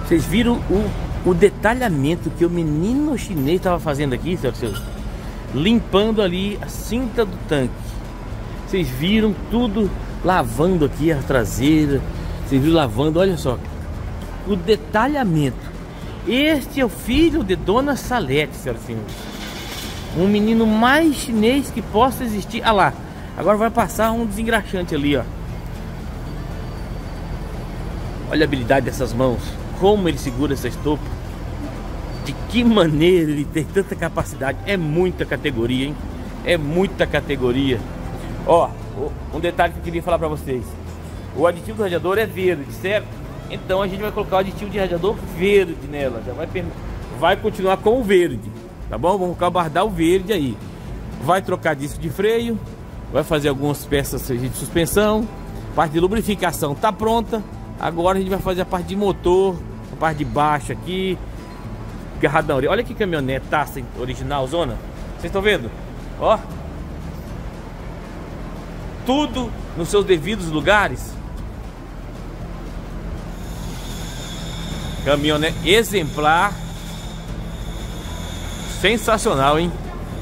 Vocês viram o detalhamento que o menino chinês estava fazendo aqui, senhores? Limpando ali a cinta do tanque. Vocês viram tudo, lavando aqui a traseira. Vocês viram lavando, olha só o detalhamento. Este é o filho de Dona Salete, senhoras e senhores. Um menino mais chinês que possa existir. Ah lá, agora vai passar um desengraxante ali, ó. Olha a habilidade dessas mãos. Como ele segura essa estopa. De que maneira ele tem tanta capacidade. É muita categoria, hein? É muita categoria. Ó, um detalhe que eu queria falar pra vocês. O aditivo do radiador é verde, certo? Então a gente vai colocar o aditivo de radiador verde nela. Já vai continuar com o verde, tá bom? Vamos guardar o verde aí. Vai trocar disco de freio. Vai fazer algumas peças de suspensão. A parte de lubrificação tá pronta. Agora a gente vai fazer a parte de motor, a parte de baixo aqui, garradão. Olha que caminhonete taça original, zona. Vocês estão vendo? Ó, tudo nos seus devidos lugares. Caminhonete exemplar. Sensacional, hein?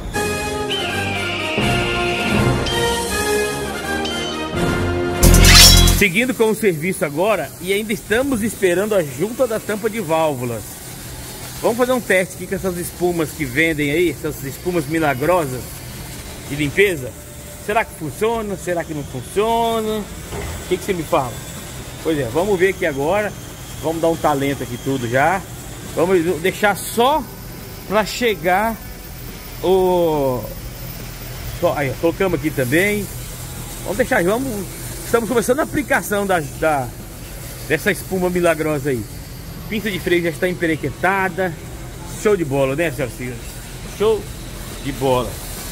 Seguindo com o serviço agora, e ainda estamos esperando a junta da tampa de válvulas. Vamos fazer um teste aqui com essas espumas que vendem aí, essas espumas milagrosas de limpeza. Será que funciona? Será que não funciona? O que você me fala? Pois é, vamos ver aqui agora. Vamos dar um talento aqui tudo já. Vamos deixar só para chegar o... Aí, colocamos aqui também. Vamos deixar, estamos começando a aplicação dessa espuma milagrosa aí. Pinça de freio já está emperequetada. Show de bola, né, senhoras e senhores? Show de bola.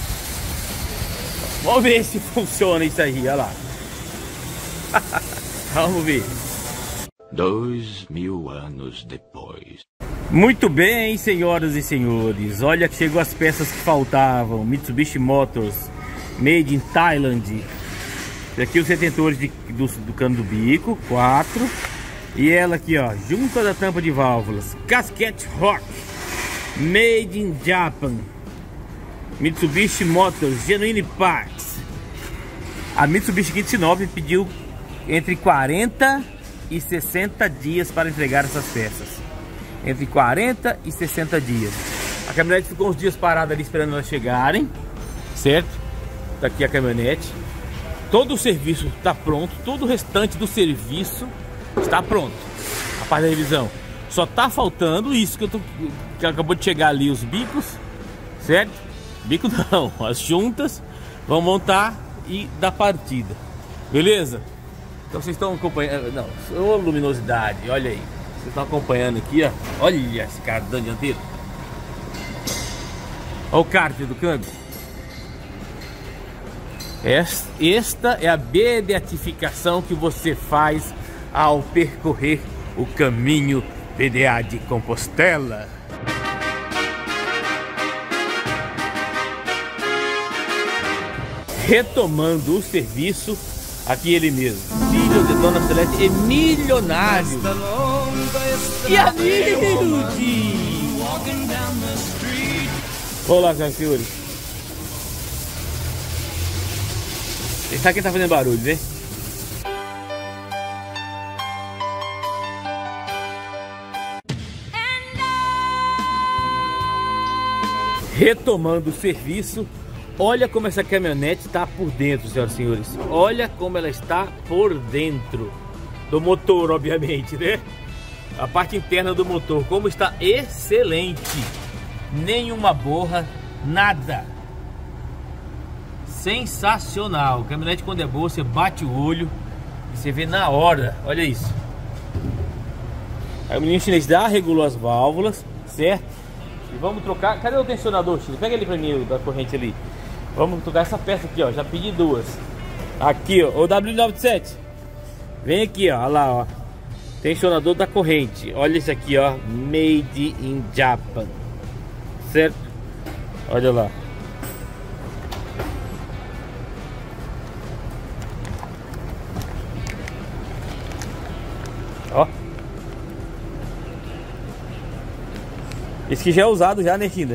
Vamos ver se funciona isso aí, olha lá. Vamos ver. 2000 anos depois. Muito bem, senhoras e senhores. Olha que chegou as peças que faltavam. Mitsubishi Motors, made in Thailand. Aqui os retentores do cano do bico, 4. E ela aqui, ó, junta da tampa de válvulas, Casquete Rock, made in Japan. Mitsubishi Motors, Genuine Parts. A Mitsubishi aqui de Sinop pediu entre 40 e 60 dias para entregar essas peças. Entre 40 e 60 dias. A caminhonete ficou uns dias parada ali esperando elas chegarem, certo? Tá aqui a caminhonete. Todo o serviço está pronto, todo o restante do serviço está pronto. A parte da revisão. Só tá faltando isso que acabou de chegar ali, os bicos, certo? Bico não, as juntas vão montar e dar partida. Beleza? Então vocês estão acompanhando. Não, ô luminosidade, olha aí. Vocês estão acompanhando aqui, ó. Olha esse cardan dianteiro. Olha o cárter do câmbio. Esta é a beatificação que você faz ao percorrer o caminho PDA de Compostela. Retomando o serviço, aqui ele mesmo, filho de Dona Celeste e milionário. E humilde. Vamos lá, senhoras e senhores. Esse aqui tá fazendo barulho, né? Retomando o serviço. Olha como essa caminhonete está por dentro, senhoras e senhores. Olha como ela está por dentro do motor, obviamente, né? A parte interna do motor, como está excelente. Nenhuma borra, nada. Sensacional. A caminhonete, quando é boa, você bate o olho e você vê na hora. Olha isso. Aí o menino chinês já regulou as válvulas, certo? E vamos trocar. Cadê o tensionador, Chile? Pega ele pra mim, da corrente ali. Vamos trocar essa peça aqui, ó. Já pedi duas. Aqui, ó. O W97. Vem aqui, ó. Olha lá, ó. Tensionador da corrente. Olha isso aqui, ó. Made in Japan. Certo? Olha lá. Ó. Esse aqui já é usado já, né, Kinda?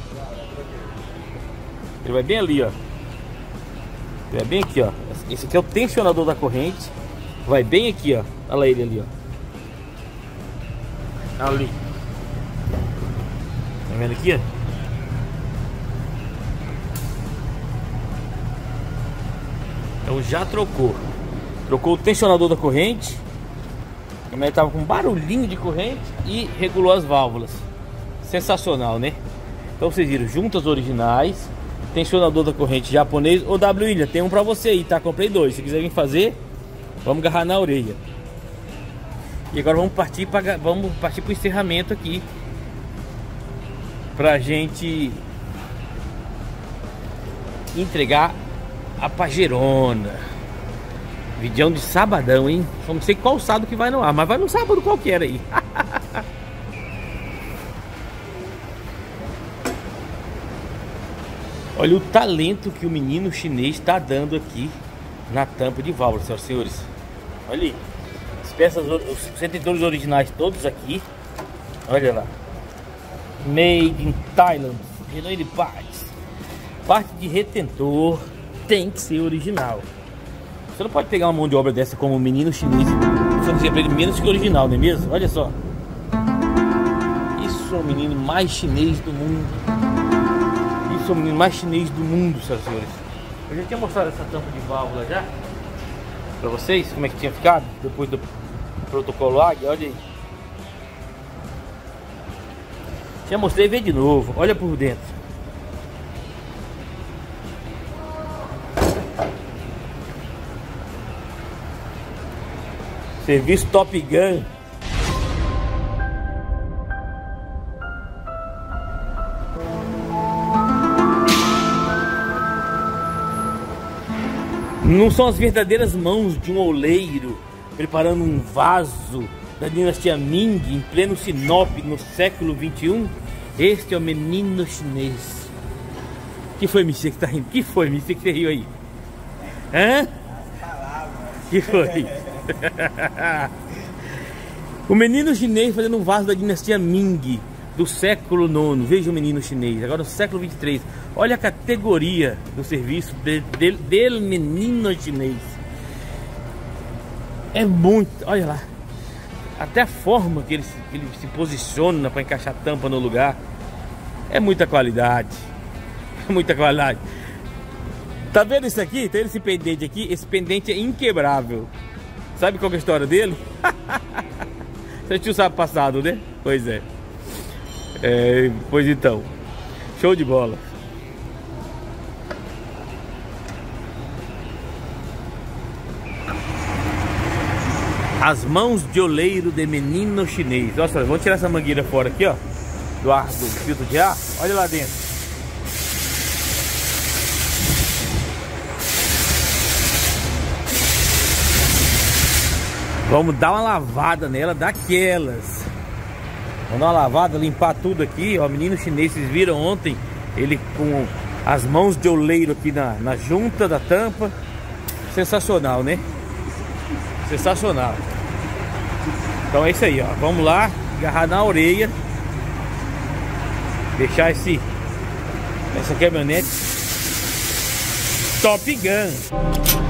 Ele vai bem ali, ó. Ele vai bem aqui, ó. Esse aqui é o tensionador da corrente. Vai bem aqui, ó. Olha lá ele ali, ó. Ali. Tá vendo aqui, ó? Então já trocou. Trocou o tensionador da corrente. A caminhonete tava com um barulhinho de corrente e regulou as válvulas. Sensacional, né? Então vocês viram, juntas originais, tensionador da corrente japonês. Ô W William, tem um pra você aí, tá? Comprei dois. Se quiser vir fazer, vamos agarrar na orelha. E agora vamos partir pro encerramento aqui, pra gente entregar a Pajerona. Vídeo de sabadão, hein? Só não sei qual sábado que vai no ar, mas vai no sábado qualquer aí. Olha o talento que o menino chinês está dando aqui na tampa de válvula, senhoras e senhores. Olha aí. As peças, os retentores originais todos aqui. Olha lá. Made in Thailand. Renault de partes. Parte de retentor tem que ser original. Você não pode pegar uma mão de obra dessa como um menino chinês e fazer pra ele menos que original, não é mesmo? Olha só. Isso é o menino mais chinês do mundo. Isso é o menino mais chinês do mundo, senhoras e senhores. Eu já tinha mostrado essa tampa de válvula já pra vocês, como é que tinha ficado depois do protocolo Águia, olha aí. Já mostrei, vê de novo, olha por dentro. Serviço Top Gun. Não são as verdadeiras mãos de um oleiro preparando um vaso da dinastia Ming em pleno Sinop no século 21. Este é o menino chinês. Que foi, Michê, que tá rindo? Que foi, Michê, que você riu aí? Hã? Que foi? O menino chinês fazendo um vaso da dinastia Ming do século IX. Veja o menino chinês, agora no século 23. Olha a categoria do serviço del menino chinês. É muito, olha lá. Até a forma que ele se posiciona para encaixar a tampa no lugar. É muita qualidade. É muita qualidade. Tá vendo isso aqui? Tem esse pendente aqui. Esse pendente é inquebrável. Sabe qual que é a história dele? Você assistiu o sábado passado, né? Pois é. Pois então. Show de bola. As mãos de oleiro de menino chinês. Nossa, vamos tirar essa mangueira fora aqui, ó. Do filtro de ar. Olha lá dentro. Vamos dar uma lavada nela daquelas. Vamos dar uma lavada, limpar tudo aqui, ó. Menino chinês, vocês viram ontem ele com as mãos de oleiro aqui na junta da tampa. Sensacional, né? Sensacional. Então é isso aí, ó. Vamos lá, agarrar na orelha. Deixar essa caminhonete Top Gun.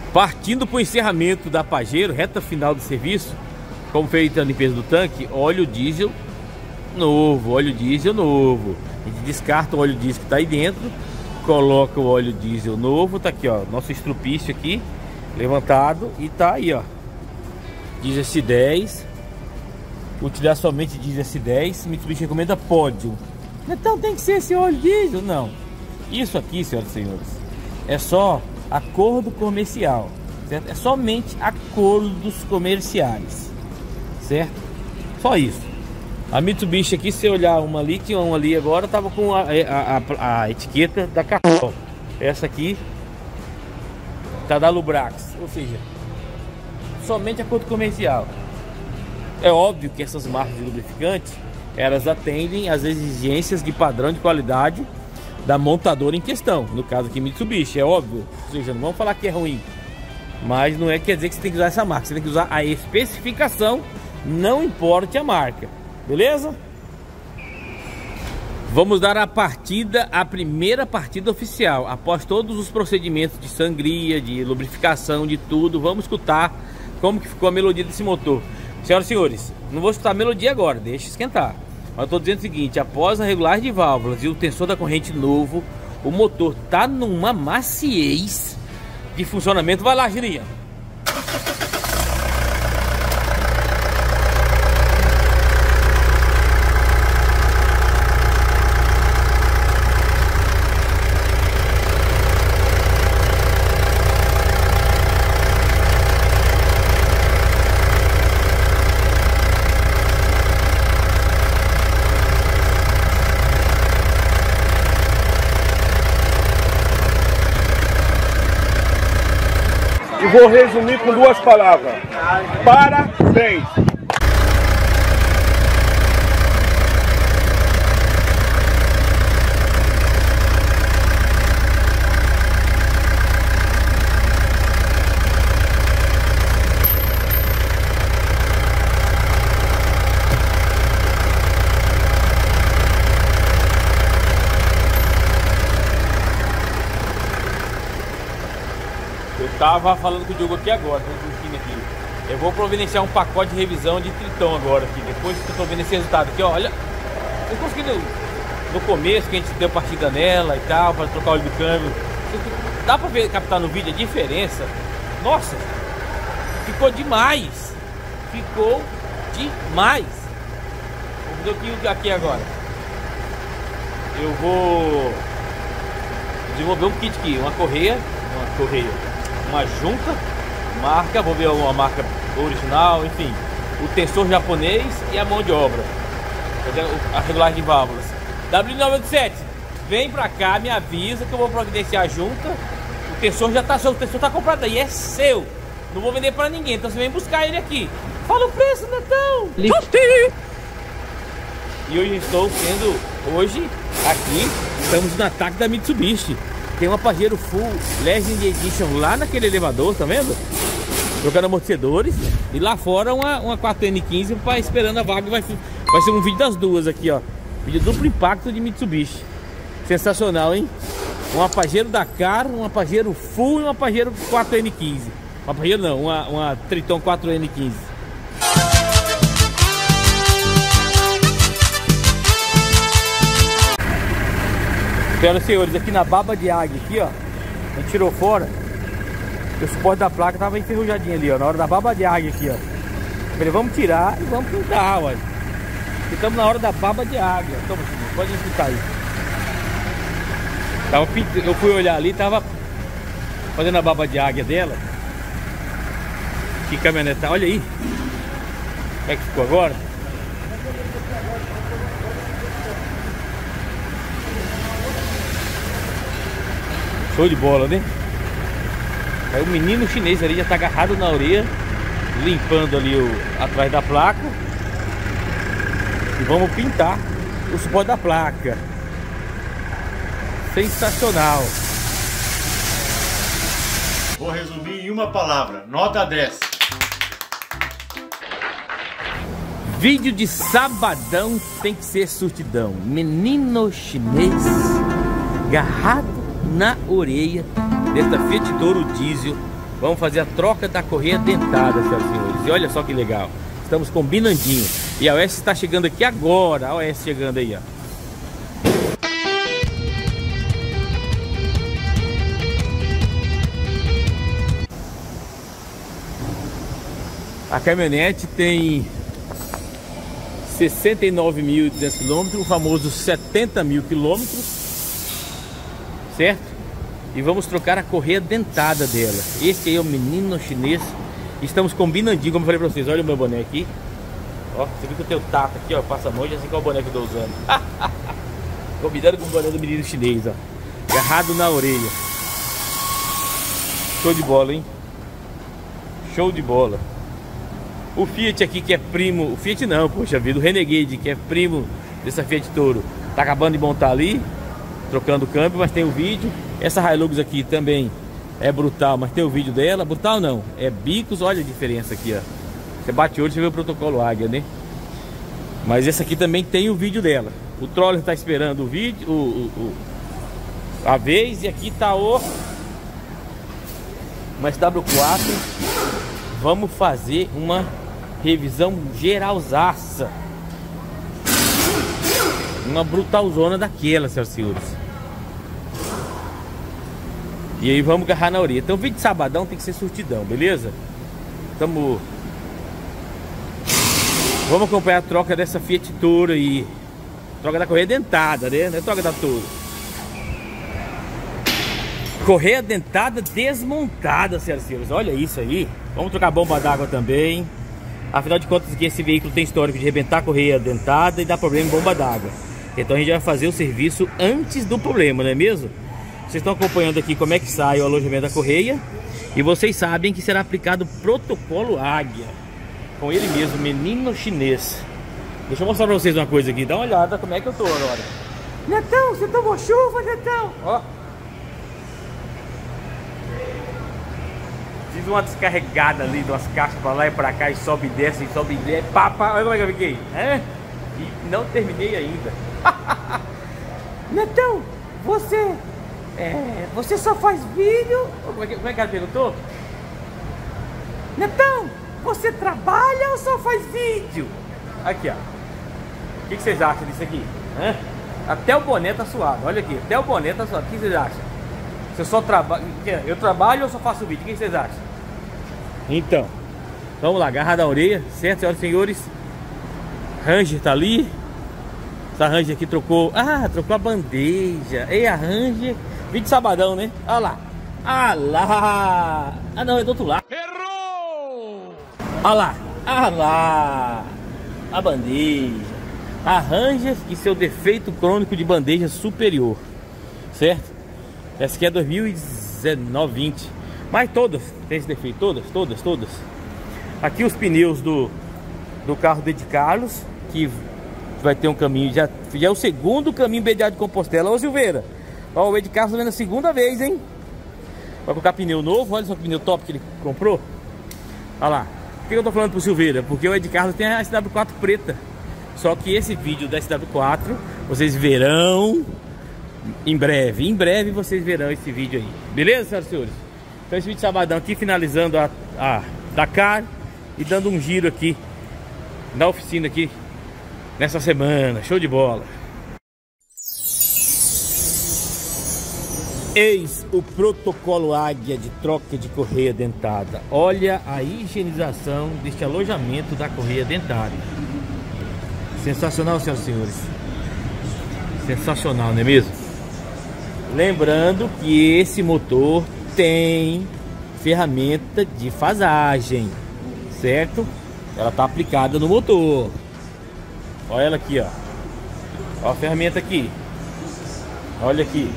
Partindo para o encerramento da Pajero, reta final do serviço, como feita a limpeza do tanque, óleo diesel novo, A gente descarta o óleo diesel que está aí dentro, coloca o óleo diesel novo, tá aqui ó, nosso estrupício aqui, levantado, e tá aí ó, diesel S10, utilizar somente diesel S10, Mitsubishi recomenda Podium. Então tem que ser esse óleo diesel? Não. Isso aqui, senhoras e senhores, é só acordo comercial, certo? É somente acordos comerciais, certo? Só isso. A Mitsubishi aqui, se você olhar uma ali, tinha uma ali agora, tava com a etiqueta da Carol. Essa aqui tá da Lubrax, ou seja, somente acordo comercial. É óbvio que essas marcas de lubrificante, elas atendem às exigências de padrão de qualidade da montadora em questão, no caso aqui Mitsubishi, é óbvio. Ou seja, não vamos falar que é ruim, mas não quer dizer que você tem que usar essa marca, você tem que usar a especificação, não importa a marca, beleza? Vamos dar a primeira partida oficial, após todos os procedimentos de sangria, de lubrificação, de tudo. Vamos escutar como que ficou a melodia desse motor. Senhoras e senhores, não vou escutar a melodia agora, deixa esquentar. Mas eu estou dizendo o seguinte, após a regulagem de válvulas e o tensor da corrente novo, o motor tá numa maciez de funcionamento. Vai lá, Girinha. E vou resumir com duas palavras: parabéns! Tava falando com o Diogo aqui agora, aqui. Eu vou providenciar um pacote de revisão de Triton agora aqui, depois que eu tô vendo esse resultado aqui, ó, olha. Eu consegui no começo que a gente deu partida nela e tal, para trocar o óleo do câmbio. Dá pra ver, captar no vídeo a diferença? Nossa, ficou demais. Ficou demais. Vou ver aqui agora. Eu vou desenvolver um kit aqui, uma correia, uma junta, marca, vou ver uma marca original, enfim, o tensor japonês e a mão de obra, a regulagem de válvulas. W987, vem pra cá, me avisa que eu vou providenciar a junta. O tensor já tá, o tensor tá comprado aí, é seu, não vou vender pra ninguém, então você vem buscar ele aqui. Fala o preço, Netão! E hoje aqui estamos no ataque da Mitsubishi. Tem uma Pajero Full Legend Edition lá naquele elevador, tá vendo? Trocando amortecedores. E lá fora uma 4N15 esperando a vaga. Vai ser um vídeo das duas aqui, ó. Vídeo duplo impacto de Mitsubishi. Sensacional, hein? Uma Pajero Dakar, uma Pajero Full e uma Pajero 4N15. Uma Pajero não, uma Triton 4N15. Senhoras e senhores, aqui na baba de águia aqui, ó, a gente tirou fora. O suporte da placa tava enferrujadinho ali, ó, na hora da baba de águia aqui, ó. Eu falei, vamos tirar e vamos pintar, ó. Estamos na hora da baba de águia. Toma, pode pintar aí. Eu fui olhar ali, tava fazendo a baba de águia dela. Que caminhonete, olha aí. Como é que ficou agora? Show de bola, né? Aí o menino chinês ali já tá agarrado na orelha, limpando ali atrás da placa. E vamos pintar o suporte da placa. Sensacional. Vou resumir em uma palavra: nota 10. Vídeo de sabadão tem que ser surtidão. Menino chinês agarrado na orelha desta Fiat Toro diesel Vamos fazer a troca da correia dentada, senhoras e senhores. E olha só que legal. Estamos combinandinho. E a OS está chegando aqui agora. A OS chegando aí, ó. A caminhonete tem 69.200 km, o famoso 70.000 km, certo? E vamos trocar a correia dentada dela. Esse aí é o menino chinês. Estamos combinandinho, como eu falei pra vocês. Olha o meu boné aqui. Ó, você viu que eu tenho taco aqui, ó, passa a mão, já sei qual boné que eu tô usando. Combinando com o boné do menino chinês, ó, agarrado na orelha. Show de bola, hein? Show de bola. O Fiat aqui, que é primo... O Fiat não, poxa vida. O Renegade, que é primo dessa Fiat Toro, tá acabando de montar ali, trocando o câmbio, mas tem o vídeo. Essa Hilux aqui também é brutal, mas tem o vídeo dela. Brutal não, é bicos. Olha a diferença aqui, ó. Você bate o olho, você vê o protocolo Águia, né? Mas essa aqui também tem o vídeo dela. O Troller tá esperando o vídeo, a vez. E aqui tá uma SW4. Vamos fazer uma revisão geralzaça. Uma brutalzona daquela, senhoras e senhores. E aí vamos agarrar na orelha. Então o vídeo de sabadão tem que ser surtidão, beleza? Vamos acompanhar a troca dessa Fiat Toro aí. Troca da correia dentada, né? Não é troca da Toro. Correia dentada desmontada, senhoras e senhores. Olha isso aí. Vamos trocar bomba d'água também. Afinal de contas, aqui esse veículo tem histórico de arrebentar a correia dentada e dar problema em bomba d'água. Então a gente vai fazer o serviço antes do problema, não é mesmo? Vocês estão acompanhando aqui como é que sai o alojamento da correia. E vocês sabem que será aplicado o protocolo Águia. Com ele mesmo, menino chinês. Deixa eu mostrar pra vocês uma coisa aqui. Dá uma olhada como é que eu tô agora. Netão, você tomou chuva, Netão? Ó. Fiz uma descarregada ali, de umas caixas pra lá e pra cá, e sobe e desce, e sobe e desce. Papa, olha como é que eu fiquei. É? E não terminei ainda. Netão, você só faz vídeo? Como é que ela perguntou? Netão, você trabalha ou só faz vídeo? Aqui, ó. O que vocês acham disso aqui? Hã? Até o boné tá suado. Olha aqui, até o boné tá suado. O que vocês acham? Você só trabalha... Eu trabalho ou só faço vídeo? O que vocês acham? Então, vamos lá, agarra da orelha, certo, senhoras e senhores? Ranger tá ali. Essa Ranger aqui trocou... trocou a bandeja. Ei, a Ranger... Vídeo de sabadão, né? Olha lá. Ah lá. Ah não, é do outro lado. Errou! Olha lá. Ah lá. A bandeja. A Ranger e seu defeito crônico de bandeja superior. Certo? Essa aqui é 2019-20. Mas todas tem esse defeito. Todas. Aqui os pneus do carro do Ed Carlos, que vai ter um caminho, já é o segundo caminho BDA de Compostela. Ô Silveira, ó, o Ed Carlos vendo a segunda vez, hein? Vai colocar pneu novo, olha só que pneu top que ele comprou. Olha lá. Por que eu tô falando pro Silveira? Porque o Ed Carlos tem a SW4 preta. Só que esse vídeo da SW4 vocês verão em breve. Em breve vocês verão esse vídeo aí. Beleza, senhoras e senhores? Então esse vídeo de sabadão aqui, finalizando a Dakar e dando um giro aqui na oficina aqui nessa semana. Show de bola. Eis o protocolo Águia de troca de correia dentada. Olha a higienização deste alojamento da correia dentada. Sensacional, senhoras e senhores. Sensacional, não é mesmo? Lembrando que esse motor tem ferramenta de fasagem, certo? Ela está aplicada no motor. Olha ela aqui, ó. Olha a ferramenta aqui. Olha aqui.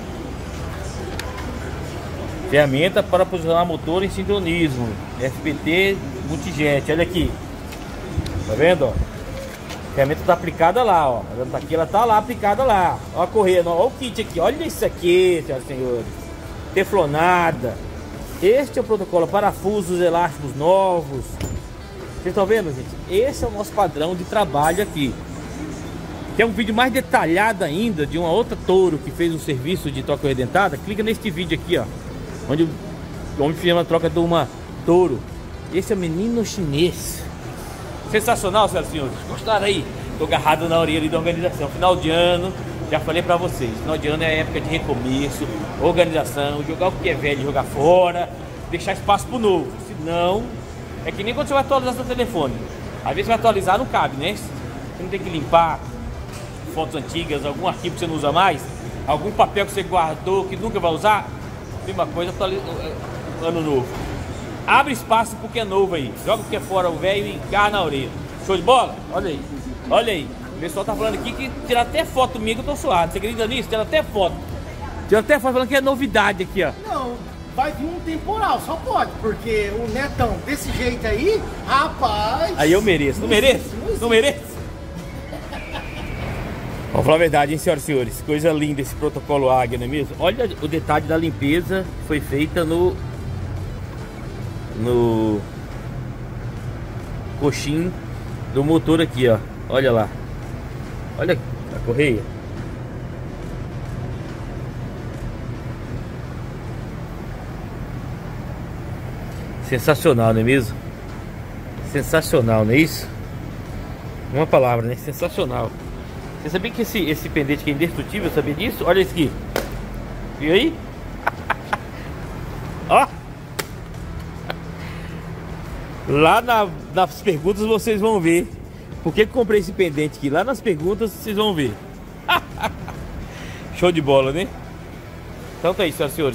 Ferramenta para posicionar motor em sincronismo. FPT Multijet. Olha aqui. Tá vendo, ó? A ferramenta está aplicada lá, ó. Aqui ela tá lá aplicada lá. Ó a correia, ó o kit aqui. Olha isso aqui, senhoras e senhores. Teflonada. Este é o protocolo, parafusos elásticos novos. Vocês estão vendo, gente? Esse é o nosso padrão de trabalho aqui. Quer um vídeo mais detalhado ainda de uma outra Toro que fez um serviço de troca correia dentada? Clica neste vídeo aqui, ó, onde O homem fez uma troca de uma Toro. Esse é o menino chinês. Sensacional, senhoras e senhores. Gostaram aí? Tô agarrado na orelha ali da organização. Final de ano, já falei pra vocês. Final de ano é época de recomeço, organização, jogar o que é velho, jogar fora, deixar espaço pro novo. Senão, é que nem quando você vai atualizar seu telefone. Às vezes você vai atualizar, não cabe, né? Você não tem que limpar fotos antigas, algum arquivo que você não usa mais, algum papel que você guardou que nunca vai usar. Mesma coisa, ano novo. Abre espaço porque é novo aí. Joga o que é fora o velho e engarra na orelha. Show de bola? Olha aí. Olha aí. O pessoal tá falando aqui que tira até foto minha que eu tô suado. Você acredita nisso? Tira até foto. Tira até foto falando que é novidade aqui, ó. Não, vai vir um temporal, só pode. Porque o Netão desse jeito aí, rapaz... Aí eu mereço. Não mereço? Não mereço? Vamos falar a verdade, hein, senhoras e senhores. Coisa linda esse protocolo Águia, não é mesmo? Olha o detalhe da limpeza que foi feita no coxim do motor aqui, ó. Olha lá. Olha a correia. Sensacional, não é mesmo? Sensacional, não é isso? Uma palavra, né? Sensacional. Você sabia que esse pendente aqui é indestrutível? Sabia disso? Olha isso aqui. Viu aí? Ó. Lá nas perguntas vocês vão ver por que comprei esse pendente aqui. Lá nas perguntas vocês vão ver. Show de bola, né? Então tá aí, senhoras e senhores.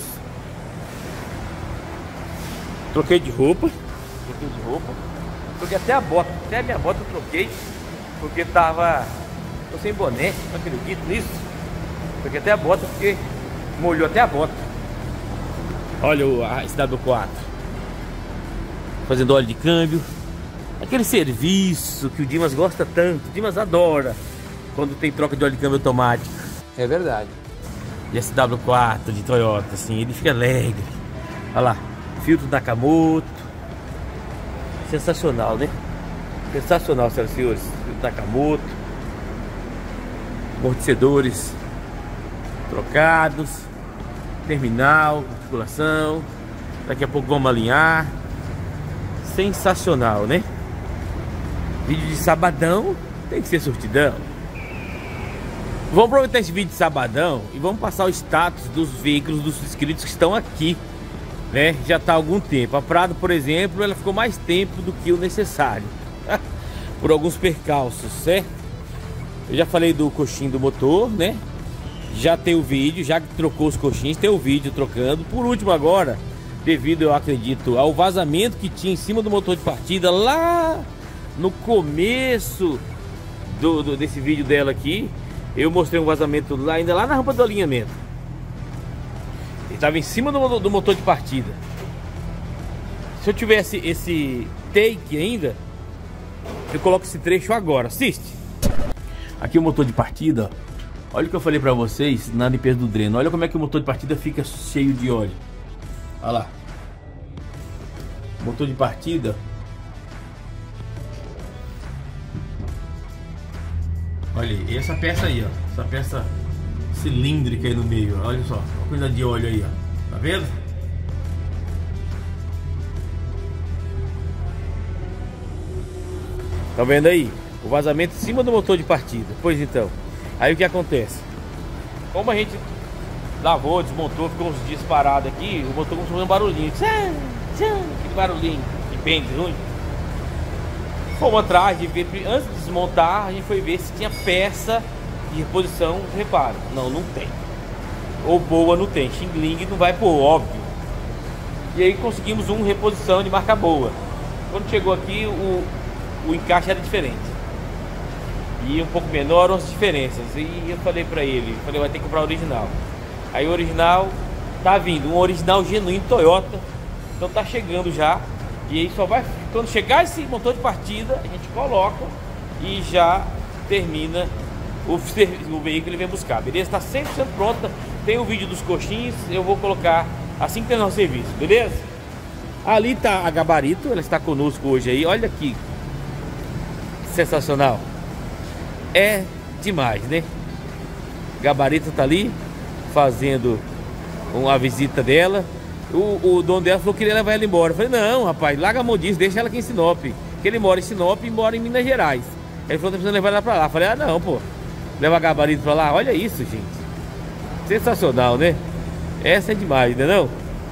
Troquei de roupa. Troquei até a bota. Até a minha bota eu troquei. Porque tava... Tô sem boné, não acredito nisso. Troquei até a bota porque molhou até a bota. Olha a SW4. Fazendo óleo de câmbio. Aquele serviço que o Dimas gosta tanto. O Dimas adora quando tem troca de óleo de câmbio automático. É verdade. E SW4 de Toyota, assim, ele fica alegre. Olha lá, filtro Nakamoto. Sensacional, né? Sensacional, senhoras e senhores. Filtro Nakamoto. Amortecedores trocados. Terminal, articulação. Daqui a pouco vamos alinhar. Sensacional, né? Vídeo de sabadão tem que ser surtidão. Vamos aproveitar esse vídeo de sabadão e vamos passar o status dos veículos dos inscritos que estão aqui, né? Já está há algum tempo. A Prado, por exemplo, ela ficou mais tempo do que o necessário por alguns percalços, certo? Eu já falei do coxinho do motor, né? Já tem o vídeo, já que trocou os coxins, tem o vídeo trocando. Por último agora, devido, eu acredito, ao vazamento que tinha em cima do motor de partida lá no começo desse vídeo dela aqui, eu mostrei um vazamento lá, ainda lá na rampa do alinhamento. Ele estava em cima do motor de partida. Se eu tivesse esse take ainda, eu coloco esse trecho agora. Assiste. Aqui o motor de partida, ó. Olha o que eu falei pra vocês na limpeza do dreno. Olha como é que o motor de partida fica cheio de óleo. Olha lá. Motor de partida. Olha aí, essa peça aí, ó. Essa peça cilíndrica aí no meio, ó. Olha só, uma coisa de óleo aí, ó. Tá vendo? Tá vendo aí? O vazamento em cima do motor de partida. Pois então, aí o que acontece? Como a gente lavou, desmontou, ficou uns dias parado aqui, o motor começou a fazer um barulhinho. Aquele barulhinho de bem ruim. Fomos atrás de ver, antes de desmontar, a gente foi ver se tinha peça de reposição de reparo. Não, não tem. Ou boa não tem. Xingling não vai pôr, óbvio. E aí conseguimos uma reposição de marca boa. Quando chegou aqui, o encaixe era diferente. E um pouco menor as diferenças. E eu falei pra ele, vai ter que comprar o original. Aí o original tá vindo, um original genuíno Toyota. Então tá chegando já. E aí só vai, quando chegar esse motor de partida, a gente coloca e já termina o veículo e vem buscar, beleza? Tá 100% pronta. Tem o vídeo dos coxins, eu vou colocar assim que terminar o serviço, beleza? Ali tá a Gabarito, ela está conosco hoje aí. Olha aqui, sensacional. É demais, né? Gabarito tá ali fazendo uma visita dela. o dono dela falou que queria levar ela embora. Eu falei, não, rapaz, larga a mão disso, deixa ela aqui em Sinop. Que ele mora em Sinop e mora em Minas Gerais. Ele falou que tá precisando levar ela pra lá. Eu falei, ah não, pô, leva gabarito pra lá. Olha isso, gente. Sensacional, né? Essa é demais, né não?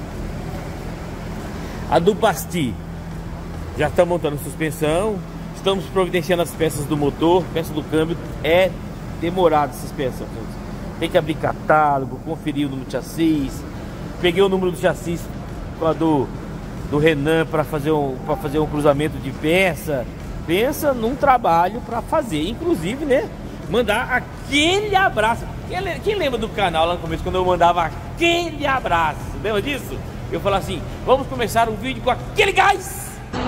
A do Basti. Já estamos montando suspensão. Estamos providenciando as peças do motor. Peça do câmbio. É demorado essas peças, gente. Tem que abrir catálogo, conferir o número de chassis. Peguei o número do chassis do Renan para fazer um cruzamento de peça. Pensa num trabalho para fazer. Inclusive, né? Mandar aquele abraço. Quem lembra do canal lá no começo, quando eu mandava aquele abraço? Lembra disso? Eu falava assim, vamos começar um vídeo com aquele gás.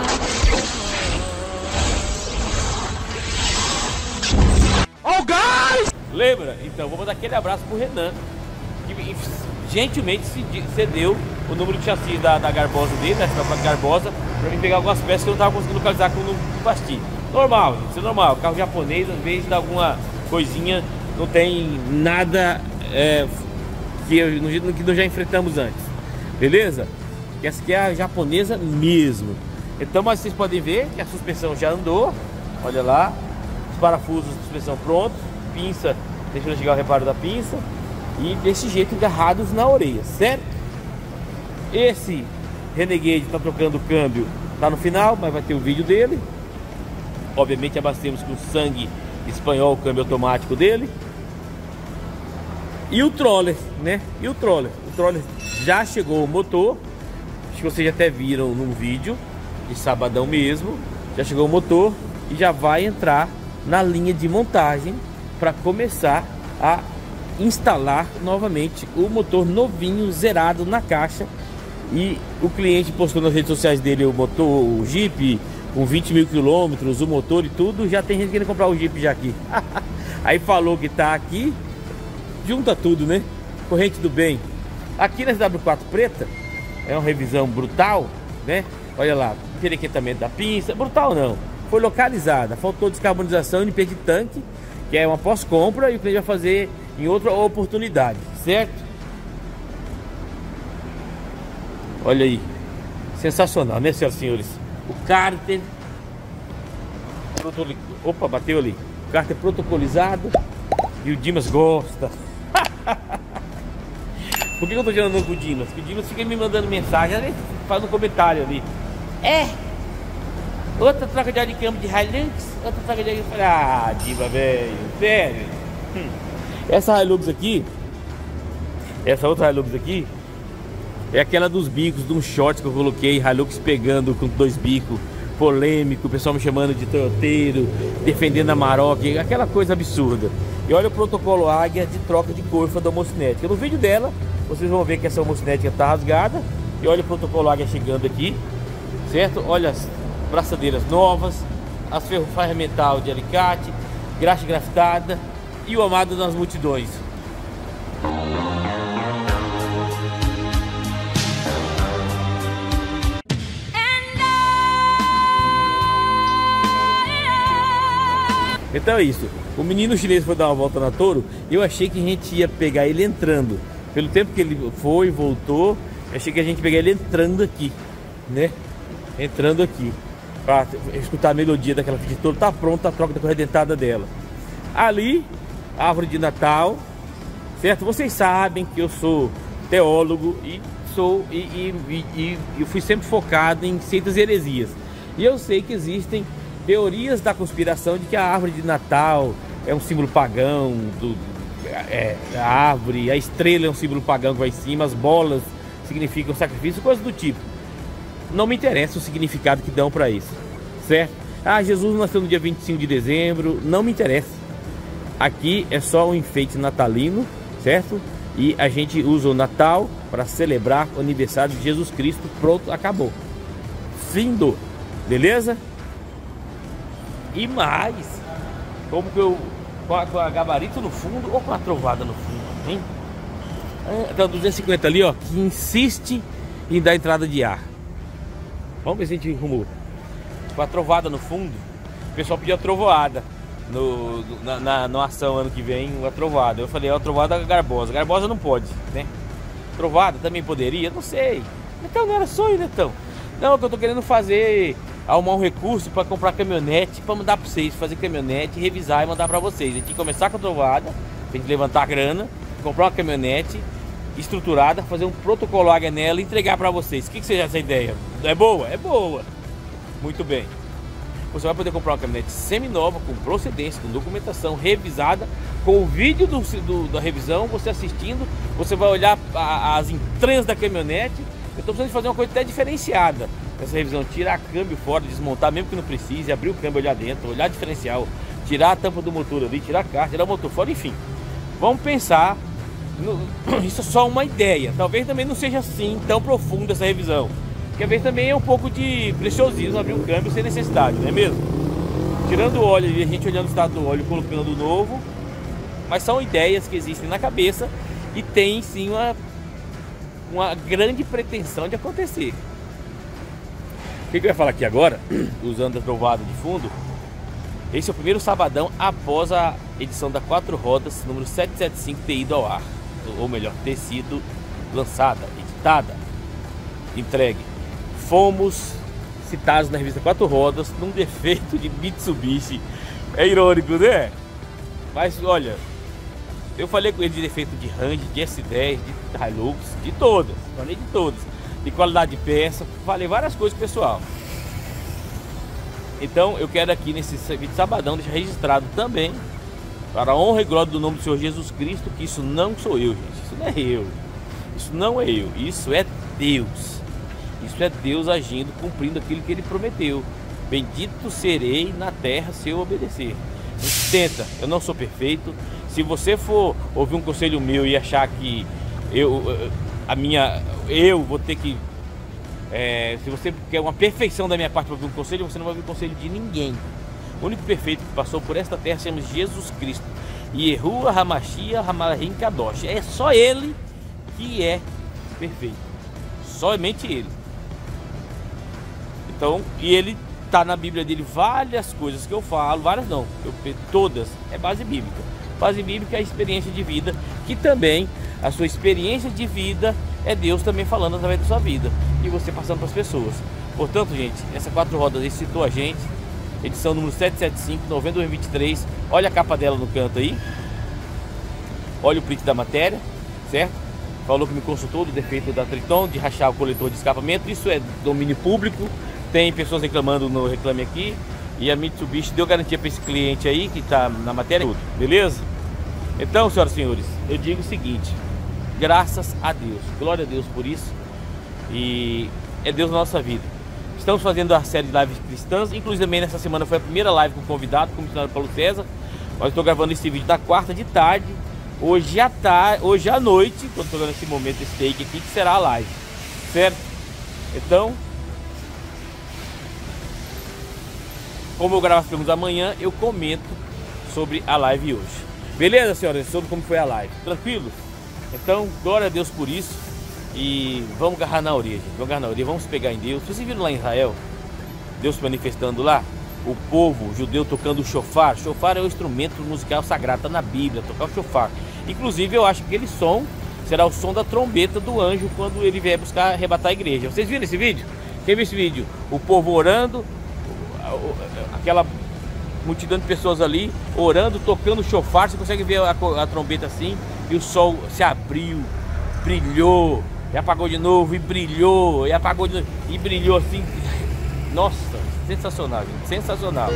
Ó o gás! Lembra? Então, vou mandar aquele abraço pro Renan, que gentilmente cedeu o número de chassi da Garbosa dele, da placa Garbosa, pra mim pegar algumas peças que eu não tava conseguindo localizar com o número do Basti. Normal, gente, isso é normal. Carro japonês, às vezes, dá alguma coisinha, não tem nada que nós já enfrentamos antes. Beleza? Essa aqui é a japonesa mesmo. Então, mas vocês podem ver que a suspensão já andou. Olha lá. Os parafusos da suspensão prontos. Pinça, deixa eu chegar o reparo da pinça. E desse jeito agarrados na orelha, certo? Esse Renegade está trocando o câmbio. Tá no final, mas vai ter o vídeo dele. Obviamente abastecemos com sangue espanhol o câmbio automático dele. E o Troller, né? E o Troller já chegou o motor. Acho que vocês já até viram num vídeo de sabadão mesmo. Já chegou o motor e já vai entrar na linha de montagem para começar a instalar novamente o motor novinho, zerado na caixa. E o cliente postou nas redes sociais dele o motor, o Jeep com 20 mil quilômetros, o motor e tudo. Já tem gente querendo comprar o Jeep já aqui. Aí falou que tá aqui, junta tudo, né? Corrente do bem. Aqui na W4 preta é uma revisão brutal, né? Olha lá, perequentamento da pinça, brutal não, foi localizada, faltou descarbonização e limpeza de tanque, que é uma pós-compra, e o cliente vai fazer em outra oportunidade, certo? Olha aí, sensacional, né, senhoras e senhores? O cárter opa, bateu ali. O cárter protocolizado e o Dimas gosta. Por que eu tô tirando com o Dimas? Porque o Dimas fica me mandando mensagem, ele faz um comentário ali. Outra troca de óleo de câmbio de Hilux, outra troca de óleo de... Ah, Diva, velho, sério. Essa Hilux aqui, essa outra Hilux aqui, é aquela dos bicos, de um short que eu coloquei, Hilux pegando com 2 bicos, polêmico, o pessoal me chamando de troteiro, defendendo a Maroc, aquela coisa absurda. E olha o protocolo Águia de troca de coifa da homocinética. No vídeo dela, vocês vão ver que essa homocinética tá rasgada. E olha o protocolo Águia chegando aqui, certo? Olha as braçadeiras novas, as ferramental de alicate, graxa grafitada e o amado das multidões. Então é isso. O menino chinês foi dar uma volta na Toro. Eu achei que a gente ia pegar ele entrando. Pelo tempo que ele foi e voltou, eu achei que a gente ia pegar ele entrando aqui, né? Entrando aqui para escutar a melodia daquela Fiat Toro. Tá pronta a troca da correia dentada dela. Ali, árvore de Natal, certo? Vocês sabem que eu sou teólogo e eu fui sempre focado em seitas e heresias. E eu sei que existem teorias da conspiração de que a árvore de Natal é um símbolo pagão, a árvore, a estrela é um símbolo pagão que vai em cima, as bolas significam sacrifício, coisas do tipo. Não me interessa o significado que dão para isso, certo? Ah, Jesus nasceu no dia 25 de dezembro, não me interessa. Aqui é só um enfeite natalino, certo? E a gente usa o Natal para celebrar o aniversário de Jesus Cristo. Pronto, acabou. Findo, beleza? E mais, como que eu com a gabarito no fundo ou com a trovada no fundo, hein? Tem o 250 ali, ó, que insiste em dar entrada de ar. Vamos ver se a gente arrumou. Com a trovada no fundo, o pessoal pediu a trovoada na ação ano que vem, a trovada. Eu falei, a trovada Garbosa. Garbosa não pode, né? Trovada também poderia, não sei. Então não era sonho, Netão. Não, que eu tô querendo fazer, arrumar um recurso para comprar caminhonete, para mandar para vocês, fazer caminhonete, revisar e mandar para vocês. A gente começar com a Trovada, a gente levantar a grana, comprar uma caminhonete estruturada, fazer um protocolo águia nela e entregar para vocês. O que você acha dessa ideia? É boa? É boa. Muito bem. Você vai poder comprar uma caminhonete semi-nova, com procedência, com documentação, revisada, com o vídeo da revisão, você assistindo, você vai olhar as entranhas da caminhonete. Eu estou precisando fazer uma coisa até diferenciada nessa revisão, tirar câmbio fora, desmontar mesmo que não precise, abrir o câmbio, olhar dentro, olhar diferencial, tirar a tampa do motor ali, tirar a caixa, tirar o motor fora, enfim. Vamos pensar, isso é só uma ideia, talvez também não seja assim tão profunda essa revisão. Porque às vezes também é um pouco de preciosismo abrir um câmbio sem necessidade, não é mesmo? Tirando o óleo ali, a gente olhando o estado do óleo, colocando o novo. Mas são ideias que existem na cabeça e tem sim uma grande pretensão de acontecer. O que eu ia falar aqui agora, usando a Trovada de fundo? Esse é o primeiro sabadão após a edição da 4 rodas, número 775, ter ido ao ar. Ou melhor, ter sido lançada, editada, entregue. Fomos citados na revista 4 rodas num defeito de Mitsubishi. É irônico, né? Mas olha, eu falei com ele de defeito de Ranger, de S10, de Hilux, de todas. Falei de todas. De qualidade de peça, falei várias coisas pessoal. Então eu quero aqui nesse vídeo sabadão deixar registrado também, para a honra e glória do nome do Senhor Jesus Cristo, que isso não sou eu, gente. Isso não é eu. Isso não é eu. Isso é Deus. Isso é Deus agindo, cumprindo aquilo que Ele prometeu. Bendito serei na terra se eu obedecer. Tenta, eu não sou perfeito. Se você for ouvir um conselho meu e achar que eu vou ter que... se você quer uma perfeição da minha parte para ouvir um conselho, você não vai ouvir conselho de ninguém. O único perfeito que passou por esta terra chama Jesus Cristo. Yehua Hamashia Hamarahim Kadosh. É só Ele que é perfeito. Somente Ele. Então, e Ele está na Bíblia dele várias coisas que eu falo, várias não, todas, é base bíblica. Base bíblica é a experiência de vida, que também a sua experiência de vida é Deus também falando através da sua vida e você passando para as pessoas. Portanto, gente, essa 4 rodas aí citou a gente, edição número 775, novembro de 2023. Olha a capa dela no canto aí, olha o print da matéria, certo? Falou que me consultou do defeito da Triton, de rachar o coletor de escapamento. Isso é domínio público, tem pessoas reclamando no Reclame Aqui. E a Mitsubishi deu garantia para esse cliente aí, que está na matéria, tudo, beleza? Então, senhoras e senhores, eu digo o seguinte: graças a Deus, glória a Deus por isso. E é Deus na nossa vida. Estamos fazendo a série de lives cristãs. Inclusive também nessa semana foi a primeira live com convidado, com o missionário Paulo César. Mas estou gravando esse vídeo da quarta de tarde. Hoje à noite, quando estou dando esse momento, esse take aqui, que será a live, certo? Então, como eu gravo as perguntas amanhã, eu comento sobre a live hoje. Beleza, senhoras? Sobre como foi a live. Tranquilo? Então, glória a Deus por isso. E vamos agarrar na orelha, gente. Vamos agarrar na orelha, vamos pegar em Deus. Vocês viram lá em Israel, Deus se manifestando lá? O povo judeu tocando o shofar. Shofar é o instrumento musical sagrado, está na Bíblia, tocar o shofar. Inclusive, eu acho que aquele som será o som da trombeta do anjo quando ele vier buscar arrebatar a igreja. Vocês viram esse vídeo? Quem viu esse vídeo? O povo orando, aquela multidão de pessoas ali orando, tocando o shofar. Você consegue ver a trombeta assim, e o sol se abriu, brilhou, e apagou de novo, e brilhou, e apagou de novo, e brilhou assim. Nossa, sensacional, gente, sensacional.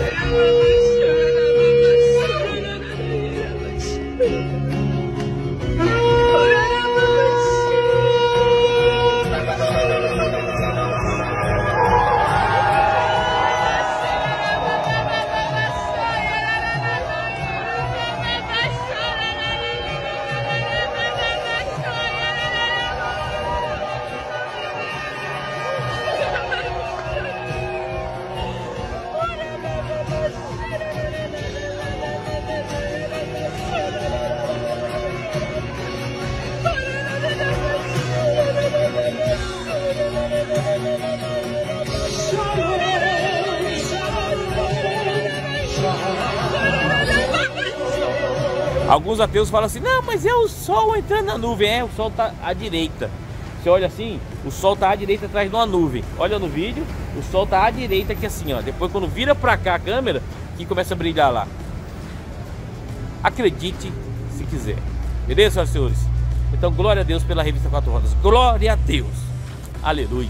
Alguns ateus falam assim: não, mas é o sol entrando na nuvem. É, o sol está à direita. Você olha assim, o sol tá à direita atrás de uma nuvem. Olha no vídeo, o sol tá à direita aqui assim, ó. Depois quando vira pra cá a câmera, que começa a brilhar lá. Acredite se quiser. Beleza, senhoras e senhores? Então, glória a Deus pela revista 4 Rodas. Glória a Deus. Aleluia.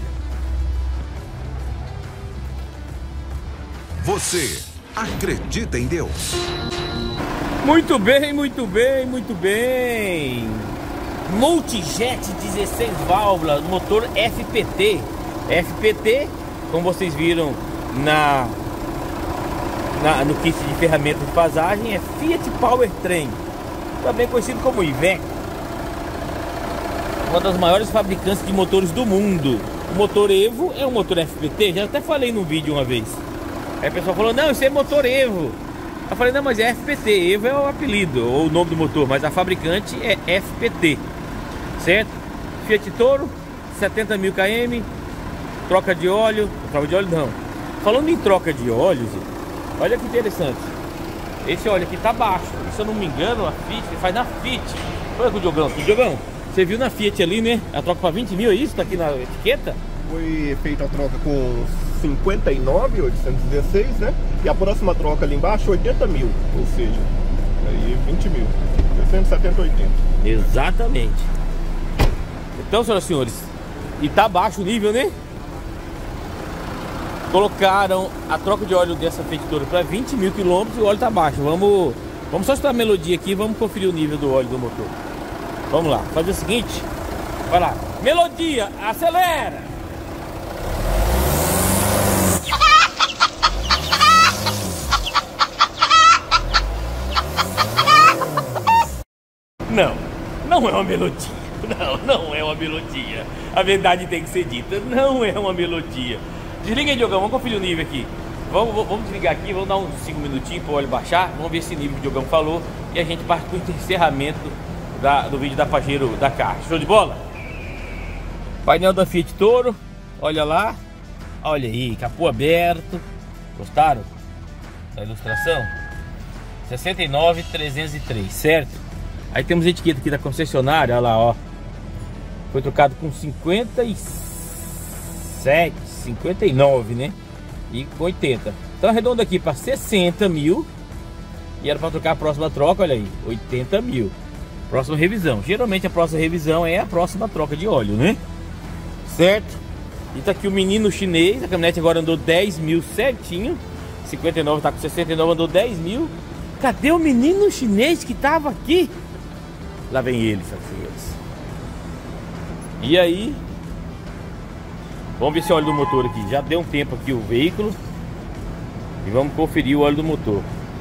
Você acredita em Deus? Muito bem, muito bem, muito bem. Multijet 16 válvulas, motor FPT. FPT, como vocês viram no kit de ferramentas de passagem, é Fiat Powertrain, também conhecido como Iveco. Uma das maiores fabricantes de motores do mundo. O motor Evo é um motor FPT, já até falei no vídeo uma vez. Aí o pessoal falou, não, isso é motor Evo. Eu falei, não, mas é FPT, Evo é o apelido, ou o nome do motor, mas a fabricante é FPT, certo? Fiat Toro, 70 mil km, troca de óleo não. Falando em troca de óleo, olha que interessante, esse óleo aqui tá baixo, se eu não me engano, a Fiat faz na Fiat. Olha com o Diogão aqui, Diogão, você viu na Fiat ali, né? A troca para 20 mil, é isso? Tá aqui na etiqueta? Foi feita a troca com 59.816, né? E a próxima troca ali embaixo, 80 mil, ou seja, aí 20 mil, 170, 80. Exatamente. Então, senhoras e senhores, e tá baixo o nível, né? Colocaram a troca de óleo dessa Fiat Toro para 20 mil quilômetros e o óleo tá baixo. Vamos só estudar a melodia aqui e vamos conferir o nível do óleo do motor. Vamos lá, fazer o seguinte, vai lá, melodia, acelera! Não é uma melodia. Não é uma melodia. A verdade tem que ser dita. Não é uma melodia. Desliga aí, Diogão. Vamos conferir o nível aqui. Vamos desligar aqui. Vamos dar uns 5 minutinhos para o óleo baixar. Vamos ver esse nível que o Diogão falou. E a gente parte para o encerramento do vídeo da Pajero da Car. Show de bola? Painel da Fiat Toro. Olha lá. Olha aí. Capô aberto. Gostaram da ilustração? 69.303, certo? Aí temos a etiqueta aqui da concessionária, olha lá, ó. Foi trocado com 57, 59, né? E com 80. Então arredonda aqui para 60 mil. E era para trocar a próxima troca, olha aí, 80 mil. Próxima revisão. Geralmente a próxima revisão é a próxima troca de óleo, né? Certo? E tá aqui o menino chinês. A caminhonete agora andou 10 mil certinho. 59 tá com 69, andou 10 mil. Cadê o menino chinês que tava aqui? Lá vem ele, senhores. E aí, vamos ver esse óleo do motor aqui. Já deu um tempo aqui o veículo. E vamos conferir o óleo do motor.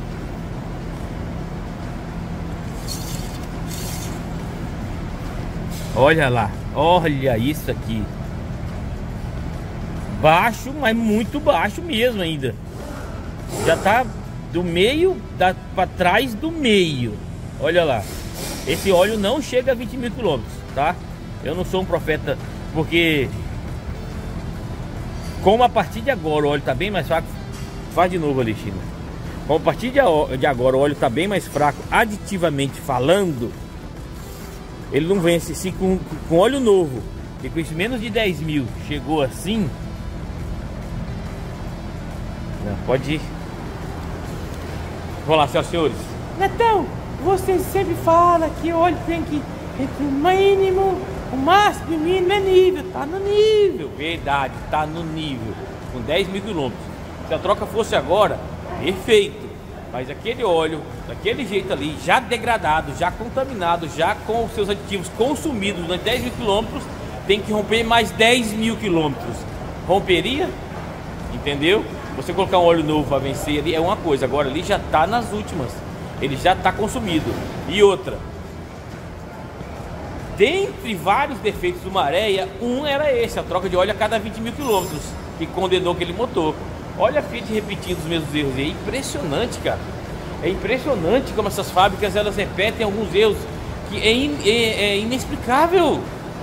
Olha lá, olha isso aqui. Baixo, mas muito baixo mesmo ainda. Já tá do meio para trás do meio. Olha lá. Esse óleo não chega a 20 mil quilômetros, tá? Eu não sou um profeta, porque como a partir de agora o óleo tá bem mais fraco. Faz de novo ali, China. Como a partir de agora o óleo tá bem mais fraco, aditivamente falando, ele não vem assim com óleo novo. E com isso, menos de 10 mil chegou assim. Não, pode ir. Vamos lá, senhores. Netão, você sempre fala que o óleo tem que entre o mínimo, o máximo e o mínimo é nível. Tá no nível. Verdade, tá no nível. Com 10 mil quilômetros. Se a troca fosse agora, perfeito. Mas aquele óleo, daquele jeito ali, já degradado, já contaminado, já com os seus aditivos consumidos durante 10 mil quilômetros, tem que romper mais 10 mil quilômetros. Romperia? Entendeu? Você colocar um óleo novo para vencer ali é uma coisa. Agora ali já tá nas últimas. Ele já está consumido. E outra, dentre vários defeitos do Maré, um era esse, a troca de óleo a cada 20 mil quilômetros, que condenou aquele motor. Olha a Fiat repetindo os mesmos erros. É impressionante, cara. É impressionante como essas fábricas elas repetem alguns erros que é inexplicável.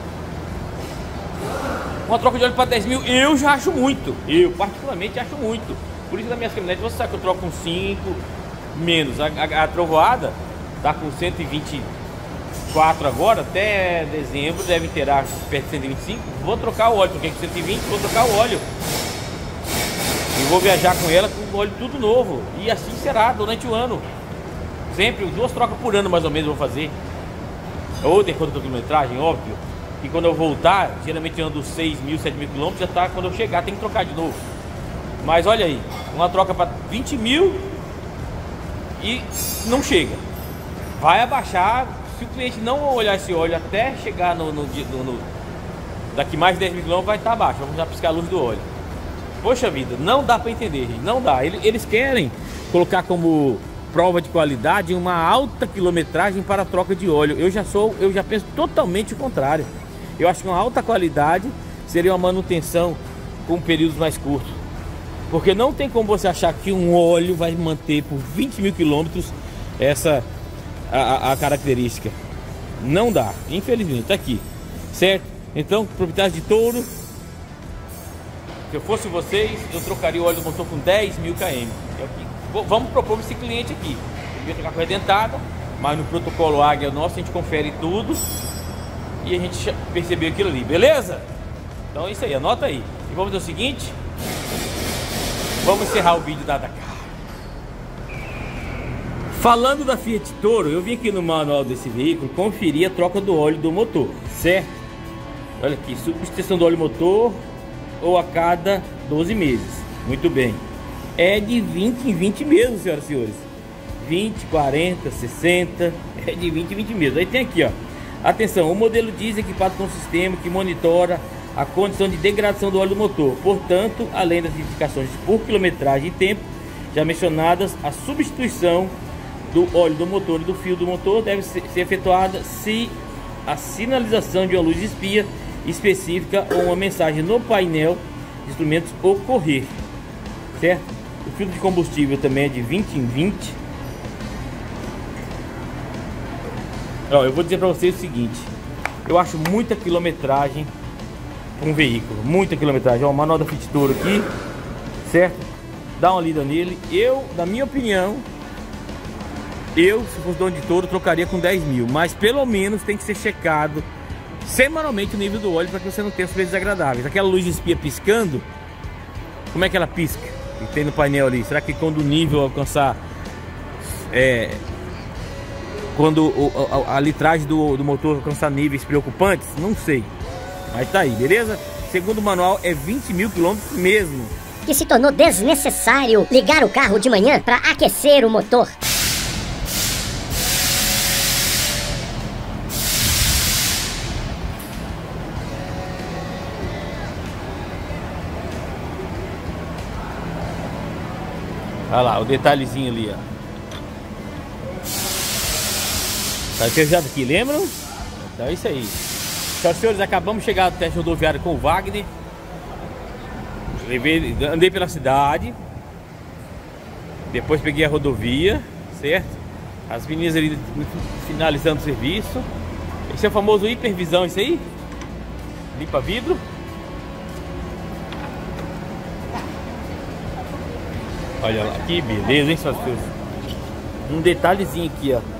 Uma troca de óleo para 10 mil eu já acho muito. Eu particularmente acho muito. Por isso, nas minhas caminhonetes, você sabe que eu troco com 5 menos. A trovoada tá com 120 4 agora, até dezembro deve ter perto de 125. Vou trocar o óleo, troquei com 120, vou trocar o óleo. E vou viajar com ela com o óleo tudo novo. E assim será durante o ano. Sempre, 2 trocas por ano mais ou menos eu vou fazer. Ou tem quanto de quilometragem, óbvio. E quando eu voltar, geralmente eu ando 6 mil, 7 mil quilômetros, já tá, quando eu chegar tem que trocar de novo. Mas olha aí, uma troca para 20 mil e não chega. Vai abaixar, se o cliente não olhar esse óleo até chegar daqui mais 10 mil quilômetros vai estar abaixo, vamos já piscar a luz do óleo. Poxa vida, não dá para entender, gente, não dá. Eles querem colocar como prova de qualidade uma alta quilometragem para a troca de óleo. Eu já penso totalmente o contrário. Eu acho que uma alta qualidade seria uma manutenção com períodos mais curtos. Porque não tem como você achar que um óleo vai manter por 20 mil quilômetros essa a característica. Não dá, infelizmente, tá aqui, certo? Então, proprietários de touro, se eu fosse vocês, eu trocaria o óleo do motor com 10 mil km. Vamos propor esse cliente aqui. Ele vai trocar com redentada, mas no protocolo Águia nosso a gente confere tudo e a gente percebeu aquilo ali, beleza? Então é isso aí, anota aí. E vamos fazer o seguinte, vamos encerrar o vídeo da Dakar. Falando da Fiat Toro, eu vim aqui no manual desse veículo conferir a troca do óleo do motor, certo? Olha aqui, substituição do óleo motor ou a cada 12 meses. Muito bem. É de 20 em 20 meses, senhoras e senhores. 20, 40, 60, é de 20 em 20 meses. Aí tem aqui, ó. Atenção, o modelo diesel equipado com um sistema que monitora a condição de degradação do óleo do motor. Portanto, além das indicações por quilometragem e tempo já mencionadas, a substituição do óleo do motor e do fio do motor deve ser efetuada se a sinalização de uma luz espia específica ou uma mensagem no painel de instrumentos ocorrer, certo? O filtro de combustível também é de 20 em 20. Ó, eu vou dizer para vocês o seguinte, eu acho muita quilometragem para um veículo, muita quilometragem. Ó, o manual da Fiat Toro aqui, certo? Dá uma lida nele. Eu, na minha opinião, se fosse dono de touro, trocaria com 10 mil. Mas pelo menos tem que ser checado semanalmente o nível do óleo para que você não tenha surpresas desagradáveis. Aquela luz espia piscando, como é que ela pisca? E tem no painel ali. Será que quando o nível alcançar quando a litragem do motor alcançar níveis preocupantes? Não sei. Mas tá aí, beleza? Segundo o manual, é 20 mil quilômetros mesmo. Que se tornou desnecessário ligar o carro de manhã para aquecer o motor. Olha lá, o detalhezinho ali, ó. Tá fechado aqui, lembram? Então é isso aí. Senhoras e senhores, acabamos de chegar no teste rodoviário com o Wagner. Andei pela cidade. Depois peguei a rodovia, certo? As meninas ali finalizando o serviço. Esse é o famoso hipervisão, isso aí? Limpa vidro. Olha lá, que beleza, hein, senhoras e senhores? Um detalhezinho aqui, ó.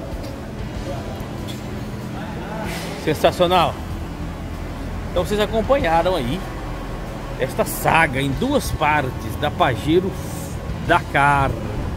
Sensacional. Então vocês acompanharam aí esta saga em 2 partes da Pajero Dakar.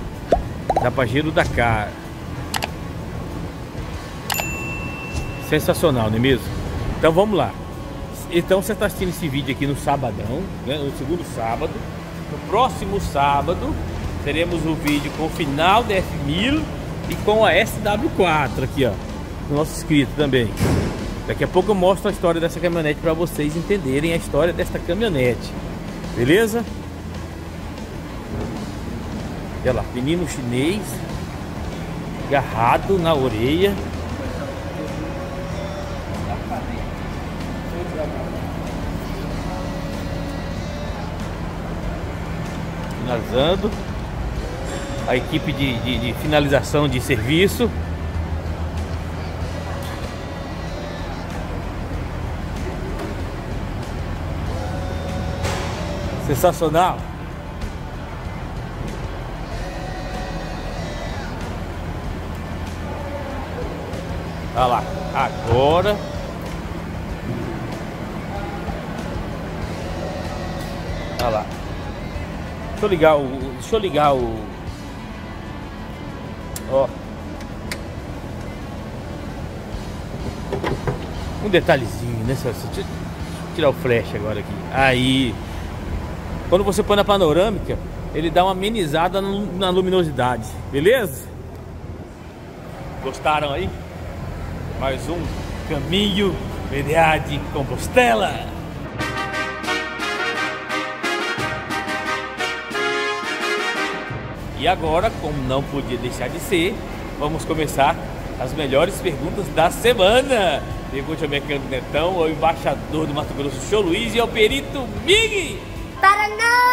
Sensacional, não é mesmo? Então vamos lá. Então você está assistindo esse vídeo aqui no sabadão, né? No segundo sábado. No próximo sábado teremos o vídeo com o final da F1000 e com a SW4 aqui, ó, no nosso inscrito também. Daqui a pouco eu mostro a história dessa caminhonete para vocês entenderem a história desta caminhonete, beleza? Olha lá, menino chinês agarrado na orelha. Finalizando a equipe de finalização de serviço. Sensacional. Olha lá, agora. Olha lá. Deixa eu ligar o. Ó. Um detalhezinho, né? Deixa eu tirar o flash agora aqui. Aí. Quando você põe na panorâmica, ele dá uma amenizada na luminosidade. Beleza? Gostaram aí? Mais um caminho de Compostela. E agora, como não podia deixar de ser, vamos começar as melhores perguntas da semana. Pergunte ao mecânico Netão, ao embaixador do Mato Grosso, Show Luiz, e ao perito Mig. Para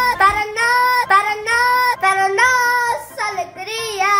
nossa alegria.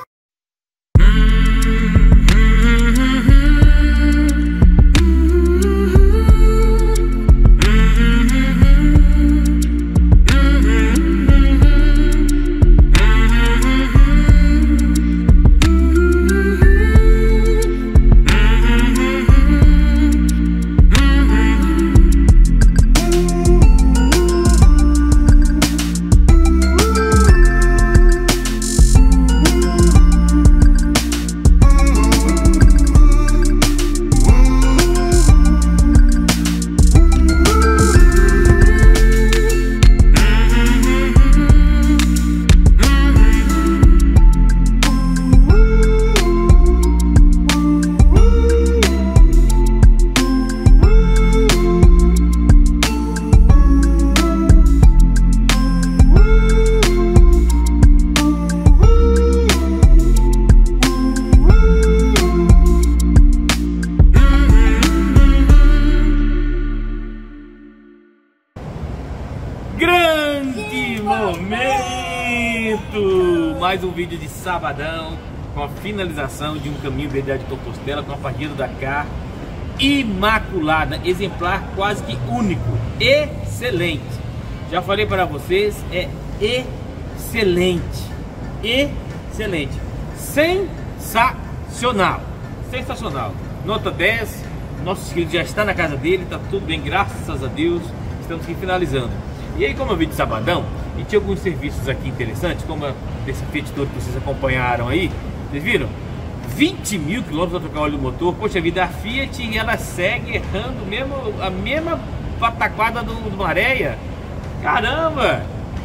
Grande momento! Mais um vídeo de sabadão com a finalização de um caminho de Compostela com a partida da Dakar imaculada, exemplar quase que único, excelente. Já falei para vocês, é excelente, excelente, sensacional, sensacional. Nota 10, nosso inscrito já está na casa dele, tá tudo bem, graças a Deus. Estamos aqui finalizando. E aí, como é vídeo de sabadão, e tinha alguns serviços aqui interessantes, como esse Fiat Toro que vocês acompanharam aí, vocês viram? 20 mil quilômetros para trocar óleo do motor. Poxa vida, a Fiat, ela segue errando mesmo, a mesma pataquada do Maréia. Caramba!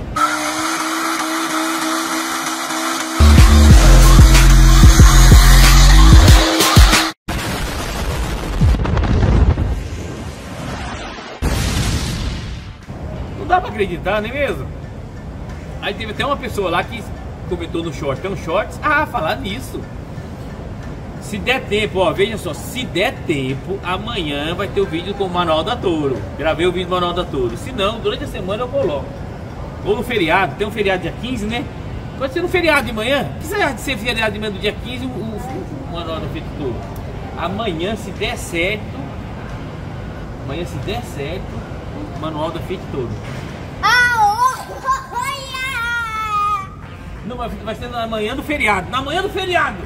Não dá pra acreditar, não é mesmo? Aí teve até uma pessoa lá que comentou no short, tem um shorts. Ah, falar nisso. Se der tempo, ó, veja só, se der tempo, amanhã vai ter o vídeo com o Manual da Toro. Gravei o vídeo do Manual da Toro. Se não, durante a semana eu coloco. Ou no feriado, tem um feriado dia 15, né? Pode ser no feriado de manhã. O que você acha de ser feriado de manhã do dia 15, o Manual da Toro? Amanhã, se der certo, o Manual da Fiat Toro. Não, vai ser na manhã do feriado. Na manhã do feriado!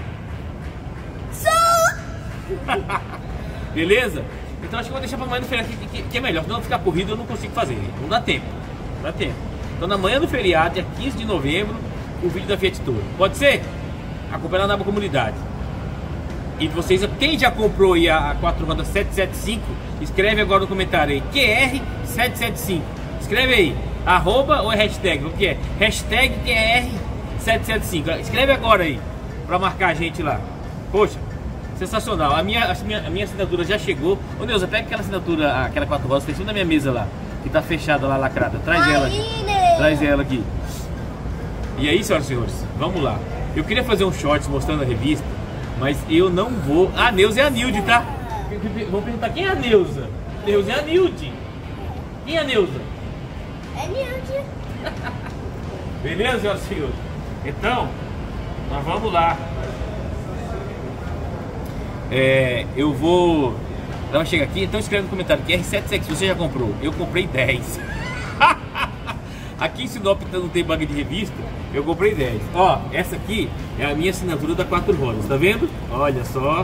Beleza? Então acho que vou deixar pra amanhã do feriado que é melhor. Se não ficar corrido eu não consigo fazer. Não dá tempo. Não dá tempo. Então na manhã do feriado, dia 15 de novembro, o vídeo da Fiat Toro. Pode ser? Acompanhar na comunidade. E vocês, quem já comprou aí a 4 rodas 775, escreve agora no comentário aí, QR775. Escreve aí, arroba ou é hashtag? O que é? Hashtag QR775. Escreve agora aí, pra marcar a gente lá. Poxa, sensacional. A minha assinatura já chegou. Ô Neuza, pega aquela assinatura, aquela 4 rodas, tem tudo na minha mesa lá, que tá fechada lá, lacrada. Traz ela aqui. Traz ela aqui. E aí, senhoras e senhores, vamos lá. Eu queria fazer um shorts mostrando a revista, mas eu não vou. A Neuza é a Nilde, tá? Vamos perguntar quem é a Neuza. Neuza é a Nilde. Quem é a Neuza? É Nilde. Beleza, senhoras e senhores? Então, nós vamos lá. Eu vou. Ela vai chegar aqui, então escreve no comentário que R7X você já comprou. Eu comprei 10. Aqui em Sinop não tem bug de revista, eu comprei 10. Ó, essa aqui é a minha assinatura da 4 rodas, tá vendo? Olha só,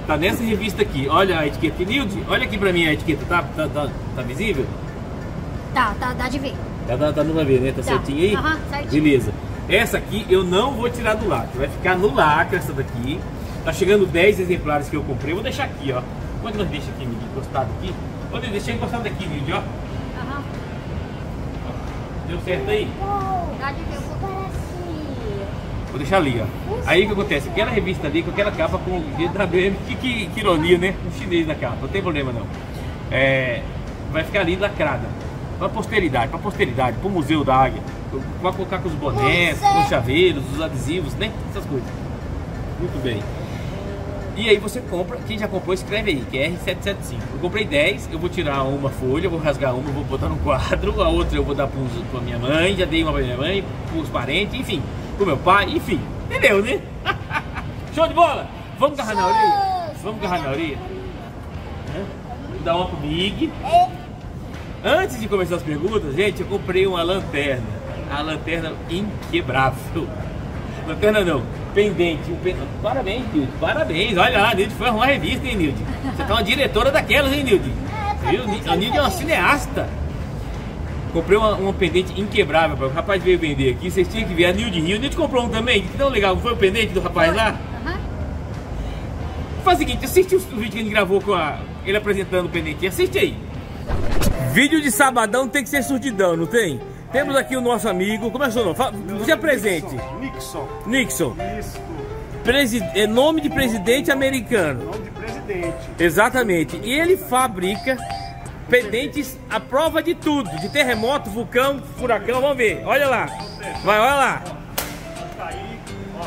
Tá nessa revista aqui. Olha a etiqueta. Nilde, olha aqui pra mim a etiqueta. Tá visível? Tá, dá de ver. Tá dando pra ver, né? Tá certinho aí? Aham, certinho. Beleza. Essa aqui eu não vou tirar do lacre. Vai ficar no lacre essa daqui. Tá chegando 10 exemplares que eu comprei. Eu vou deixar aqui, ó. Quando nós deixa aqui, Nilde, encostado aqui. Quando eu deixei encostado aqui, Nilde, ó. Aham. Deu certo aí? Dá de ver um pouco. Vou deixar ali, ó. Aí o que acontece? Aquela revista ali com aquela capa com o GWM, que ironia, né? Um chinês na capa, não tem problema não. Vai ficar ali lacrada. Pra posteridade, pro Museu da Águia. Vai colocar com os bonés, com os chaveiros, os adesivos, né? Essas coisas. Muito bem. E aí você compra, quem já comprou escreve aí, que é R775. Eu comprei 10, eu vou tirar uma folha, vou rasgar uma, vou botar no quadro, a outra eu vou dar pra minha mãe, já dei uma pra minha mãe, pros parentes, enfim. Pro meu pai, enfim, entendeu, né? Show de bola! Vamos agarrar na orelha? Vamos agarrar na orelha? Vou dar uma comigo. Antes de começar as perguntas, gente, eu comprei uma lanterna. A lanterna inquebrável. Lanterna não, pendente. Parabéns, Nilde, parabéns. Olha lá, Nilde foi arrumar revista, hein, Nilde? Você tá uma diretora daquelas, hein, Nilde? A Nilde é uma cineasta. Comprei uma pendente inquebrável, o rapaz veio vender aqui, vocês tinham que ver, a Nilde Rio. A Nilde comprou um também, que tão legal, foi o pendente do rapaz lá? Faz o seguinte, assiste o vídeo que a gente gravou com ele apresentando o pendente, assiste aí. Vídeo de sabadão tem que ser surdidão, não tem? Temos aqui o nosso amigo, como é o seu nome? Se apresente. Nixon. Isso. É nome de presidente americano. Nome de presidente. Exatamente, e ele fabrica pendentes à prova de tudo, de terremoto, vulcão, furacão, vamos ver, olha lá, vai, olha lá. Tá aí, ó.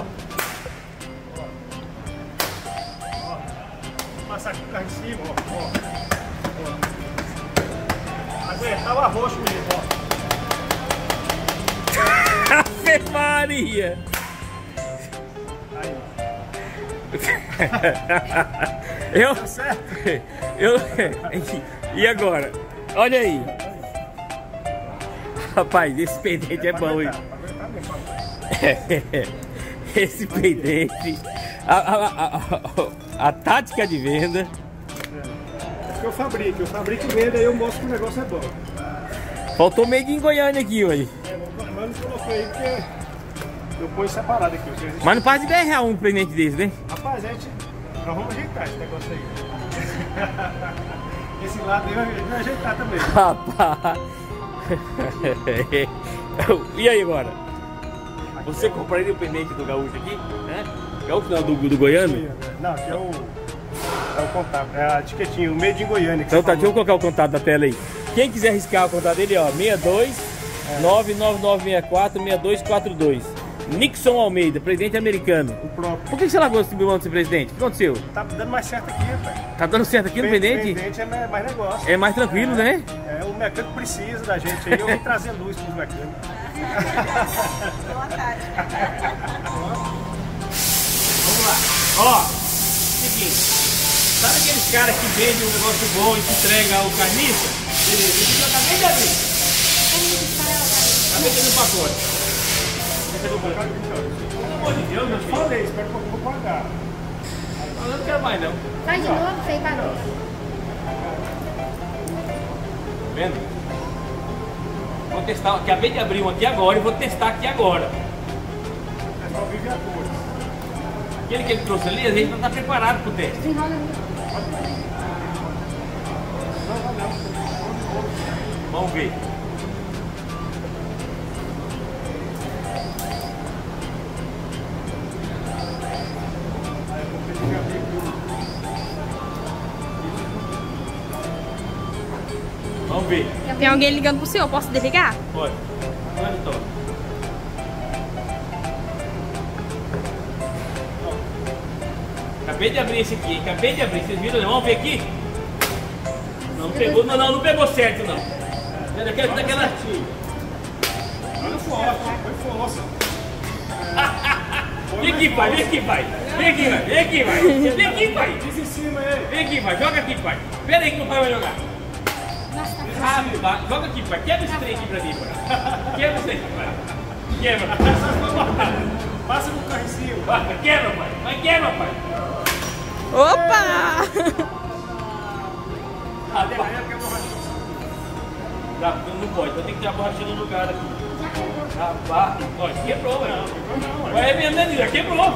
Passar aqui o carro em cima, ó. Mas tava roxo mesmo, ó. Ave Maria! E agora? Olha aí. Rapaz, esse pendente é bom, hein? Esse pendente. A tática de venda. Eu fabrico e vendo, aí eu mostro que o negócio é bom. Faltou meio em Goiânia aqui, ué. Mas não coloquei aí porque eu ponho separado aqui. Mas não passa de 10 reais um pendente desse, né? Rapaz, nós vamos ajeitar esse negócio aí. Esse lado aí vai ajeitar também. Rapaz. E aí agora? Você compraria o pendente do gaúcho aqui? Gaúcho não, do goiano? Não, aqui é o contato, é a etiquetinha, o Made in Goiânia. Então tá, deixa eu colocar o contato da tela aí. Quem quiser arriscar o contato dele, ó, 62 99964 6242. Nixon Almeida, presidente americano. O próprio. Por que você largou esse biomão de ser presidente? O que aconteceu? Tá dando mais certo aqui, rapaz. Tá dando certo aqui no pendente? Pendente é mais negócio. É mais tranquilo, né? O mecânico precisa da gente aí, eu vim trazer luz pros mecânicos. Boa tarde. Vamos lá. Ó, seguinte. Sabe aqueles caras que vendem um negócio bom e que entrega o carniça? Beleza, isso eu acabei de abrir. Acabei de abrir o pacote. Pelo amor de Deus, meu filho. Falei, espero que eu vou pagar. Eu não quero mais não. Faz de novo, feio pra nós. Tá vendo? Vou testar, acabei de abrir um aqui agora e vou testar aqui agora. É só vive a cor. Aquele que ele trouxe ali, a gente não está preparado para o teste. Desenrola aí. Vamos ver. Vamos ver. Tem alguém ligando pro senhor, posso desligar? Pode. Pode, Tom. Acabei de abrir esse aqui, acabei de abrir. Vocês viram? Vamos ver aqui? Não pegou, não pegou certo, não. Daquela... Olha forte, foi força. Vem aqui, pai, vem aqui, pai. Vem aqui, pai, vem aqui, pai. Vem aqui, pai. Diz em cima aí. Vem aqui, pai, joga aqui, pai. Pera aí que o pai vai jogar. Rápido, pai. Joga aqui, pai. Quebra esse trem aqui pra mim, pai. Quebra esse trem, pai. Quebra. Passa no carro em cima. Vai, quebra, pai. Vai, quebra, pai. Opa! Não pode, vai ter que ter a borracha no lugar aqui. Rapaz, ó, quebrou, velho. Vai arrebentando, já quebrou.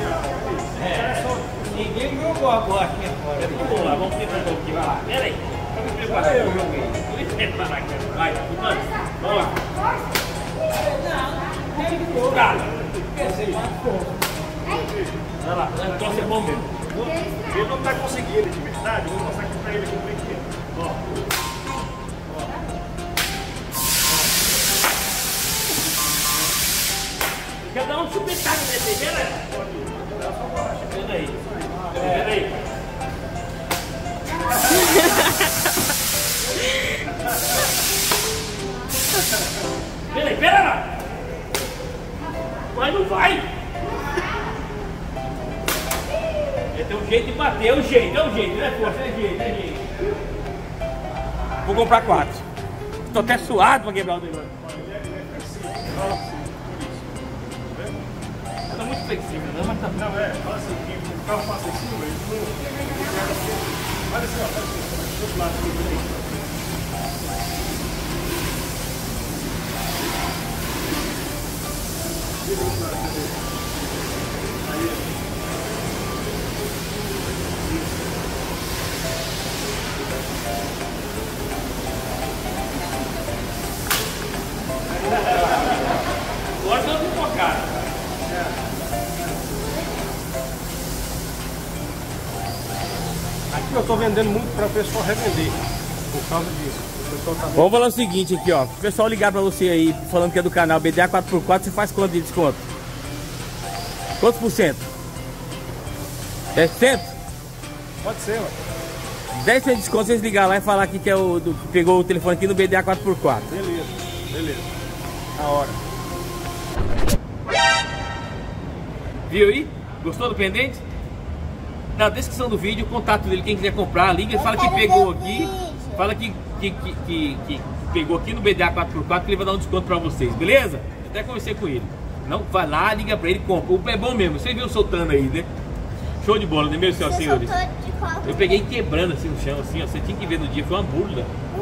Ninguém jogou a borrachinha fora. Vamos lá, vamos tentar um pouquinho. Vai lá, pera aí. Vamos preparar o jogo aí. Vamos preparar aqui. Vai, vamos lá. Cara, vai lá, o negócio é bom mesmo. Ele não tá conseguindo de verdade, eu vou mostrar aqui pra ele como é que é. Ó. Quer dar um chupetado nesse aí, galera? Pera aí. Pera aí. Pera aí, pera lá. Mas não vai. Tem um jeito de bater, é um jeito, não é força, é jeito. Vou comprar 4. Tô até suado pra quebrar o negócio. Tá muito flexível, né? Mas tá... Não, fala assim, que o carro passa em cima, ele não... Olha assim, ó, do outro lado aqui. Agora estamos focados. Aqui eu tô vendendo muito para o pessoal revender, por causa disso. O pessoal tá... Vamos falar o seguinte aqui, ó. O pessoal ligar pra você aí, falando que é do canal BDA 4x4, você faz quanto de desconto? Quantos por cento? 10%? Pode ser, ó. 10% de desconto, vocês ligar lá e falar que é o que pegou o telefone aqui no BDA 4x4. Beleza. Na hora. Viu aí? Gostou do pendente? Na descrição do vídeo, o contato dele, quem quiser comprar, liga e fala que pegou aqui. Fala que pegou aqui no BDA 4x4 que ele vai dar um desconto pra vocês, beleza? Eu até conversei com ele. Não, vai lá, liga pra ele e compra. O é bom mesmo, vocês viram soltando aí, né? Show de bola, né, meus senhores? Eu peguei quebrando assim no chão, assim, ó. Você tinha que ver no dia, foi uma burla.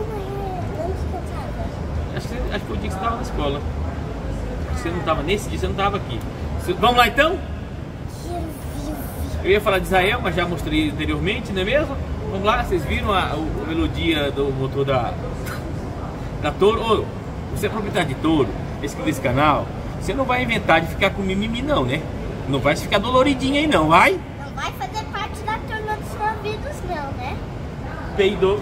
Acho que foi o dia que você tava na escola. Você não tava nesse dia, você não tava aqui. Vamos lá então? Eu ia falar de Israel, mas já mostrei anteriormente, não é mesmo? Vamos lá, vocês viram a melodia do motor da Toro? Ô, você é proprietário de Toro, inscrito nesse canal, você não vai inventar de ficar com mimimi não, né? Não vai ficar doloridinho aí não, vai? Não vai fazer parte da turma dos ouvidos não, né? Peidou.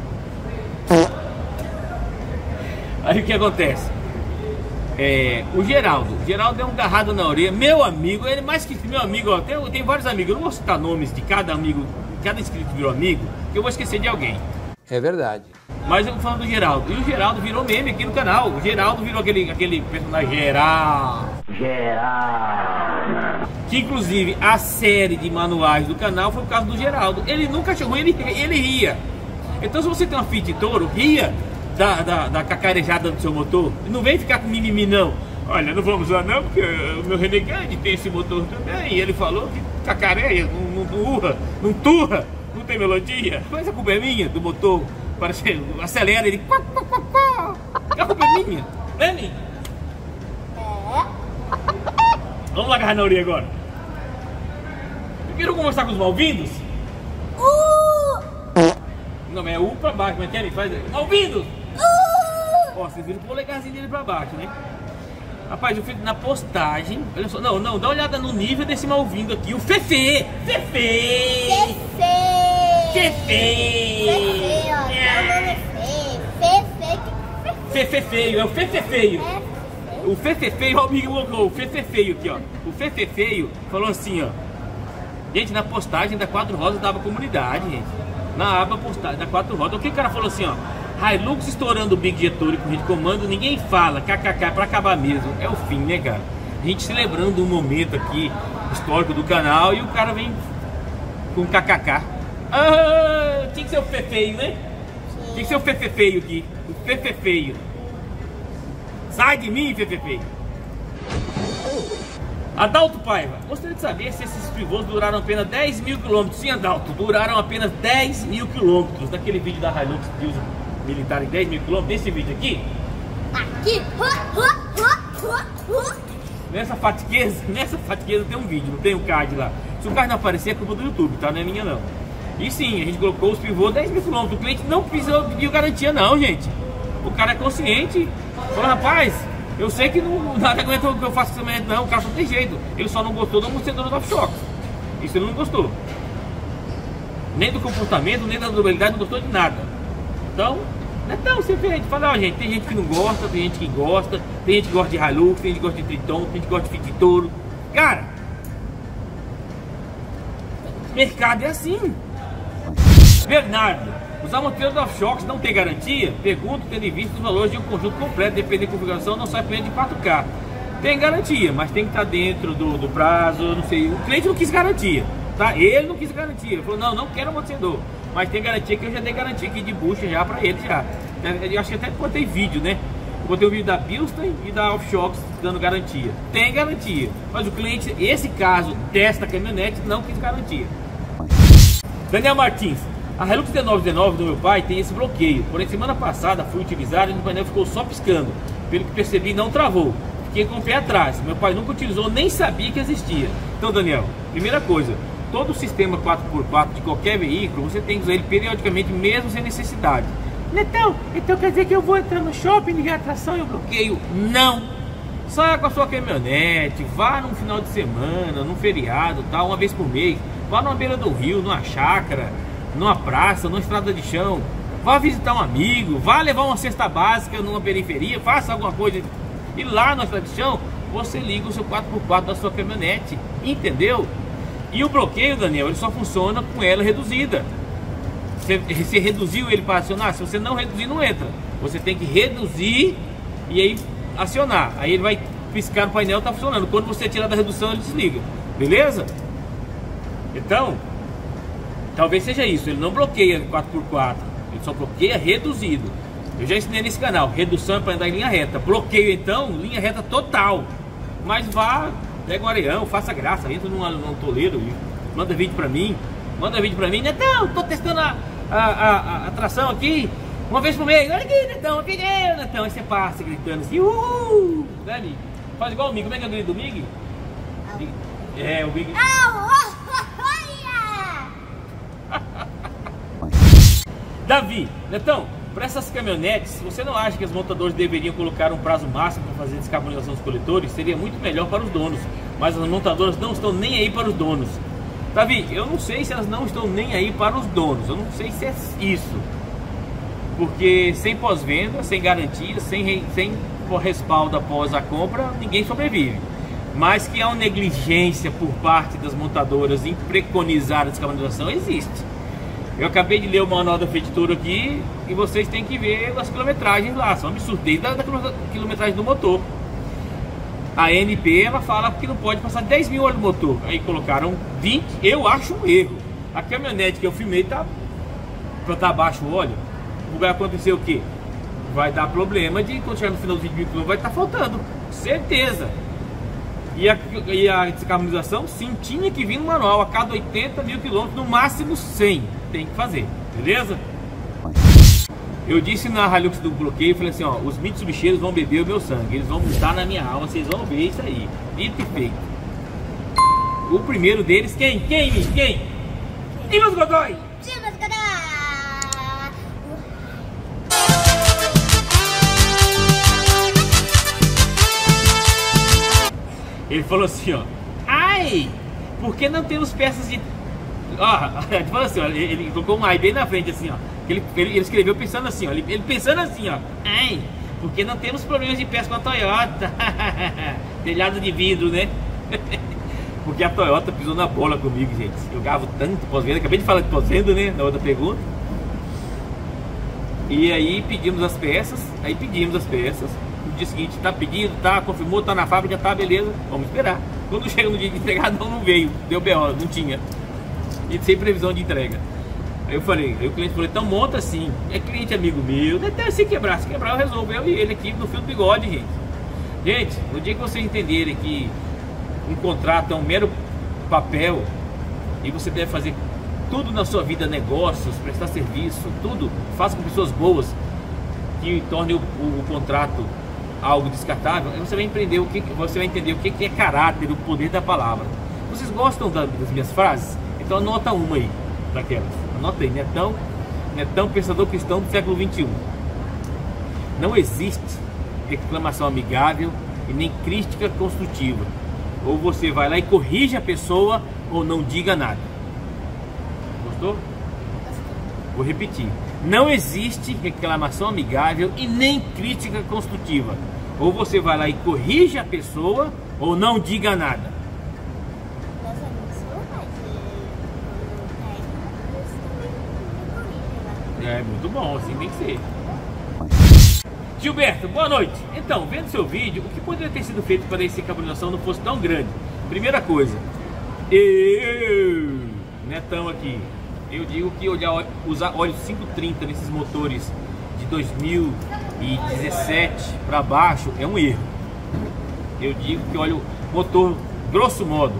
Aí o que acontece? O Geraldo deu um garrado na orelha, meu amigo, ele mais que meu amigo, ó, tem vários amigos, eu não vou citar nomes de cada amigo, cada inscrito virou amigo, que eu vou esquecer de alguém. É verdade. Mas eu vou falando do Geraldo, e o Geraldo virou meme aqui no canal, o Geraldo virou aquele personagem Geraldo. Que inclusive a série de manuais do canal foi por causa do Geraldo, ele nunca achou ruim, ele ria. Então se você tem uma Fiat Toro, ria da cacarejada do seu motor. Não vem ficar com mimimi não. Olha, não vamos usar não, porque o meu Renegade tem esse motor também. E ele falou que cacareia, não urra, não turra, não tem melodia. Mas a culpa é minha do motor. Parece acelera, ele... A culpa é minha, né, Ninho? Vamos lá agarrar na orelha agora. Quero conversar com os mal-vindos? Não, mas é U pra baixo, mas quer faz mal-vindos? Ó, vocês viram o polegarzinho dele pra baixo, né? Rapaz, eu fiz na postagem. Olha só, não, dá uma olhada no nível desse mal-vindo aqui. O Fefe! Fefe feio, é o Fefe feio. O Fefe feio, ó, o amigo colocou, o Fefe feio aqui, ó. O Fefe feio falou assim, ó. Gente, na postagem da Quatro Rodas da aba comunidade, gente. Na aba postagem da Quatro Rodas, o que o cara falou assim, ó. Hilux estourando o Big Getúlio com de comando, ninguém fala, kkk, pra acabar mesmo. É o fim, né, cara? A gente celebrando um momento aqui histórico do canal e o cara vem com kkk. Ah, tinha que ser o Fefe feio, né? Tinha que ser o Fefe feio aqui. O Fefe feio. Sai de mim, Fefe feio. Adalto Paiva, gostaria de saber se esses pivôs duraram apenas 10 mil quilômetros. Sim, Adalto, duraram apenas 10 mil quilômetros. Naquele vídeo da Hilux de uso militar em 10 mil quilômetros, nesse vídeo aqui. Aqui. Nessa fatiqueza tem um vídeo, não tem um card lá. Se o card não aparecer é culpa do YouTube, tá? Não é minha não. E sim, a gente colocou os pivôs 10 mil quilômetros. O cliente não pediu garantia não, gente. O cara é consciente. Falou, rapaz, eu sei que não nada aguenta o que eu faço com essa não, o cara só tem jeito. Ele só não gostou do amortecedor do off-shock. Isso ele não gostou. Nem do comportamento, nem da durabilidade, não gostou de nada. Então, você vê, a gente fala, ó, gente, tem gente que não gosta, tem gente que gosta, tem gente que gosta de Hilux, tem gente que gosta de Triton, tem gente que gosta de Fiat Toro. Cara, mercado é assim. Bernardo, os amortecedores do off-shocks não tem garantia? Pergunto, tendo em vista os valores de um conjunto completo, dependendo da configuração, não sai apenas de 4K. Tem garantia, mas tem que estar dentro do prazo, não sei. O cliente não quis garantia, tá? Ele não quis garantia, ele falou, não quero amortecedor. Mas tem garantia que eu já dei garantia aqui de bucha já pra ele já. Eu acho que até botei vídeo, né? Eu botei o vídeo da Bilstein e da Off-Shocks dando garantia. Tem garantia, mas o cliente, esse caso desta caminhonete, não quis garantia. Daniel Martins, a Hilux D919 do meu pai tem esse bloqueio. Porém, semana passada fui utilizar e o painel ficou só piscando. Pelo que percebi, não travou. Fiquei com o pé atrás. Meu pai nunca utilizou, nem sabia que existia. Então, Daniel, primeira coisa, todo o sistema 4x4 de qualquer veículo, você tem que usar ele periodicamente, mesmo sem necessidade. Netão, então quer dizer que eu vou entrar no shopping, ligar a tração e eu bloqueio? Não! Saia com a sua caminhonete, vá num final de semana, num feriado, tal, uma vez por mês. Vá numa beira do rio, numa chácara, numa praça, numa estrada de chão. Vá visitar um amigo, vá levar uma cesta básica numa periferia, faça alguma coisa. E lá na estrada de chão, você liga o seu 4x4 da sua caminhonete, entendeu? E o bloqueio, Daniel, ele só funciona com ela reduzida. Você reduziu ele para acionar? Se você não reduzir, não entra. Você tem que reduzir e aí acionar. Aí ele vai piscar no painel, tá funcionando. Quando você tirar da redução, ele desliga. Beleza? Então, talvez seja isso. Ele não bloqueia 4x4. Ele só bloqueia reduzido. Eu já ensinei nesse canal. Redução é para andar em linha reta. Bloqueio, então, linha reta total. Mas vá, pega um areião, faça graça. Entra num toledo e manda vídeo pra mim. Netão, tô testando a tração aqui uma vez por mês. Olha aqui, Netão, peguei, Netão. Aí você passa gritando assim, uhul, né, Mig? Faz igual o Mig. Como é que é o grito do Mig? É, o Mig. Davi, Netão, para essas caminhonetes, você não acha que os montadores deveriam colocar um prazo máximo para fazer descarbonização dos coletores? Seria muito melhor para os donos, mas as montadoras não estão nem aí para os donos. Davi, eu não sei se elas não estão nem aí para os donos, eu não sei se é isso. Porque sem pós-venda, sem garantia, sem respaldo após a compra, ninguém sobrevive. Mas que há uma negligência por parte das montadoras em preconizar a descarbonização, existe. Eu acabei de ler o manual da Fiat Toro aqui e vocês têm que ver as quilometragens lá, são absurdas da quilometragem do motor. A ANP, ela fala que não pode passar 10 mil horas no motor. Aí colocaram 20, eu acho um erro. A caminhonete que eu filmei tá abaixo o óleo. Vai acontecer o que? Vai dar problema de quando chegar no final dos 20 mil quilômetros vai estar faltando, certeza. E a descarbonização, sim, tinha que vir no manual. A cada 80 mil quilômetros, no máximo 100 tem que fazer, beleza? Eu disse na Hilux do bloqueio, falei assim, ó, os Mitsubisheiros vão beber o meu sangue, eles vão montar na minha alma, vocês vão ver isso aí, dito e feito. O primeiro deles, quem? Dimas Godoy! Dimas Godoy! Ele falou assim, ó, ai, por que não temos peças de... Ó, ele falou assim, ó, ele colocou um ai bem na frente assim, ó. Ele escreveu pensando assim, ó, ele pensando assim, ó, ai, porque não temos problemas de peça com a Toyota. Telhado de vidro, né? Porque a Toyota pisou na bola comigo, gente. Eu gavo tanto pós-venda, acabei de falar de pós-venda, né, na outra pergunta. E aí pedimos as peças, no dia seguinte, tá pedido, tá, confirmou, tá na fábrica, tá, beleza, vamos esperar. Quando chega no dia de entregar, não veio, deu BO, não tinha. E sem previsão de entrega. Aí eu falei, aí o cliente falou, então monta assim. É cliente amigo meu, até se quebrar eu resolvo. Eu e ele aqui no fio do bigode, gente. Gente, no dia que vocês entenderem que um contrato é um mero papel e você deve fazer tudo na sua vida, negócios, prestar serviço, tudo, faça com pessoas boas que torne o contrato algo descartável, aí você vai entender o que é caráter, o poder da palavra. Vocês gostam das minhas frases? Então anota uma aí, daquelas. Anota aí, Netão, pensador cristão do século XXI. Não existe reclamação amigável e nem crítica construtiva. Ou você vai lá e corrige a pessoa, ou não diga nada. Gostou? Vou repetir. Não existe reclamação amigável e nem crítica construtiva. Ou você vai lá e corrige a pessoa, ou não diga nada. É muito bom, assim tem que ser. Gilberto, boa noite. Então, vendo seu vídeo, o que poderia ter sido feito para que essa carbonização não fosse tão grande? Primeira coisa, Netão aqui, eu digo que usar óleo 530 nesses motores de 2017 para baixo é um erro. Eu digo que óleo motor, grosso modo,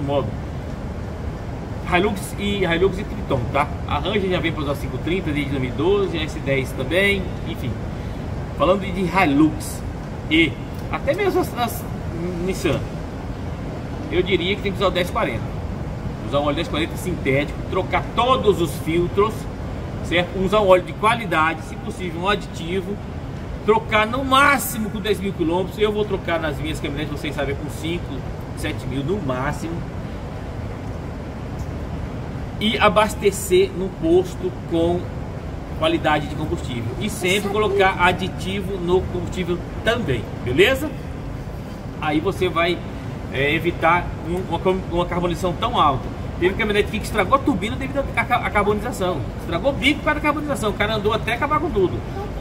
Hilux e Triton, tá? A Ranger já vem para usar 530 desde 2012, a S10 também, enfim. Falando de Hilux e até mesmo as Nissan, eu diria que tem que usar o 1040. Usar um óleo 1040 sintético, trocar todos os filtros, certo? Usar um óleo de qualidade, se possível um aditivo, trocar no máximo com 10 mil quilômetros. Eu vou trocar nas minhas caminhonetes, vocês sabem, com 5, 7 mil no máximo. E abastecer no posto com qualidade de combustível. E sempre colocar aditivo no combustível também, beleza? Aí você vai evitar uma carbonização tão alta. Teve caminhonete que estragou a turbina devido à carbonização. Estragou o bico para a carbonização. O cara andou até acabar com tudo.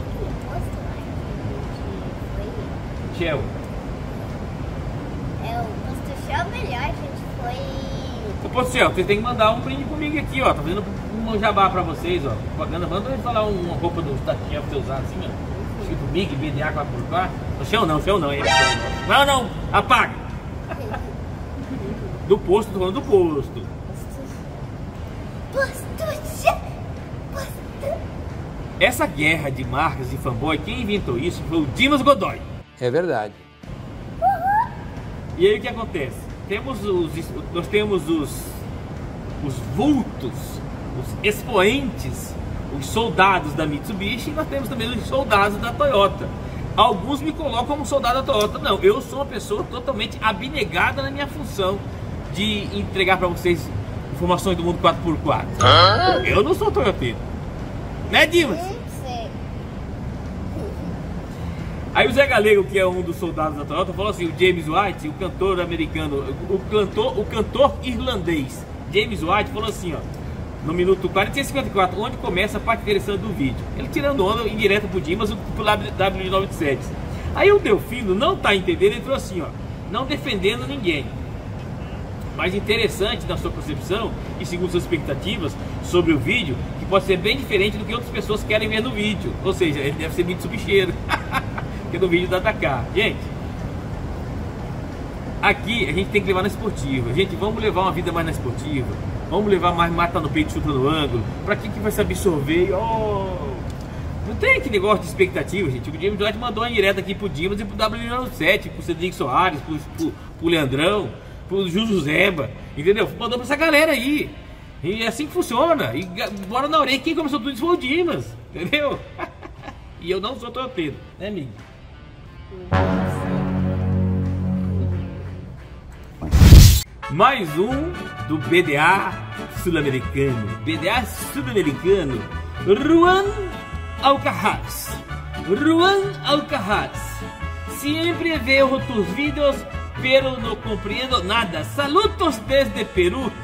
Shell. O posto Shell melhor, a gente foi... Ô, posto Shell, vocês têm que mandar um brinde comigo aqui, ó. Tá fazendo um jabá pra vocês, ó. Propaganda. Manda eu falar uma roupa do Tatinha pra você usar assim, ó. Escrito Big, BDA 4x4. Shell não. Não, apaga. Do posto, tô falando do posto. Essa guerra de marcas de fanboy, quem inventou isso foi o Dimas Godoy. É verdade. E aí o que acontece? Nós temos os vultos, os expoentes, os soldados da Mitsubishi, e nós temos também os soldados da Toyota. Alguns me colocam como soldado da Toyota. Não, eu sou uma pessoa totalmente abnegada na minha função de entregar para vocês informações do mundo 4x4. Eu não sou toyoteiro. Né, Dimas? Aí o Zé Galego, que é um dos soldados da Toyota, falou assim, o James White, o cantor americano, o cantor irlandês, James White, falou assim, ó, no minuto 46:54, onde começa a parte interessante do vídeo. Ele tirando onda indireta pro Dimas, pro W97. Aí o Delfino não tá entendendo, ele falou assim, ó, não defendendo ninguém, mas interessante na sua concepção e segundo suas expectativas sobre o vídeo, que pode ser bem diferente do que outras pessoas querem ver no vídeo. Ou seja, ele deve ser Mitsubishiero. Que é do vídeo da Dakar. Gente, aqui a gente tem que levar na esportiva. Gente, vamos levar uma vida mais na esportiva. Vamos levar mais mata no peito, chuta no ângulo. Pra que vai se absorver? Não tem aquele negócio de expectativa, gente. O James White mandou uma indireta aqui pro Dimas e pro W97, pro Cedric Soares, pro Leandrão, pro Juju Zeba, entendeu? Mandou pra essa galera aí. E é assim que funciona. E bora na orelha. Quem começou tudo isso foi o Dimas, entendeu? E eu não sou toyoteiro, né, amigo? Mais um do BDA sul-americano. BDA sul-americano. Juan Alcaraz. Sempre veo tus vídeos, pero no compreendo nada. Saludos desde Peru.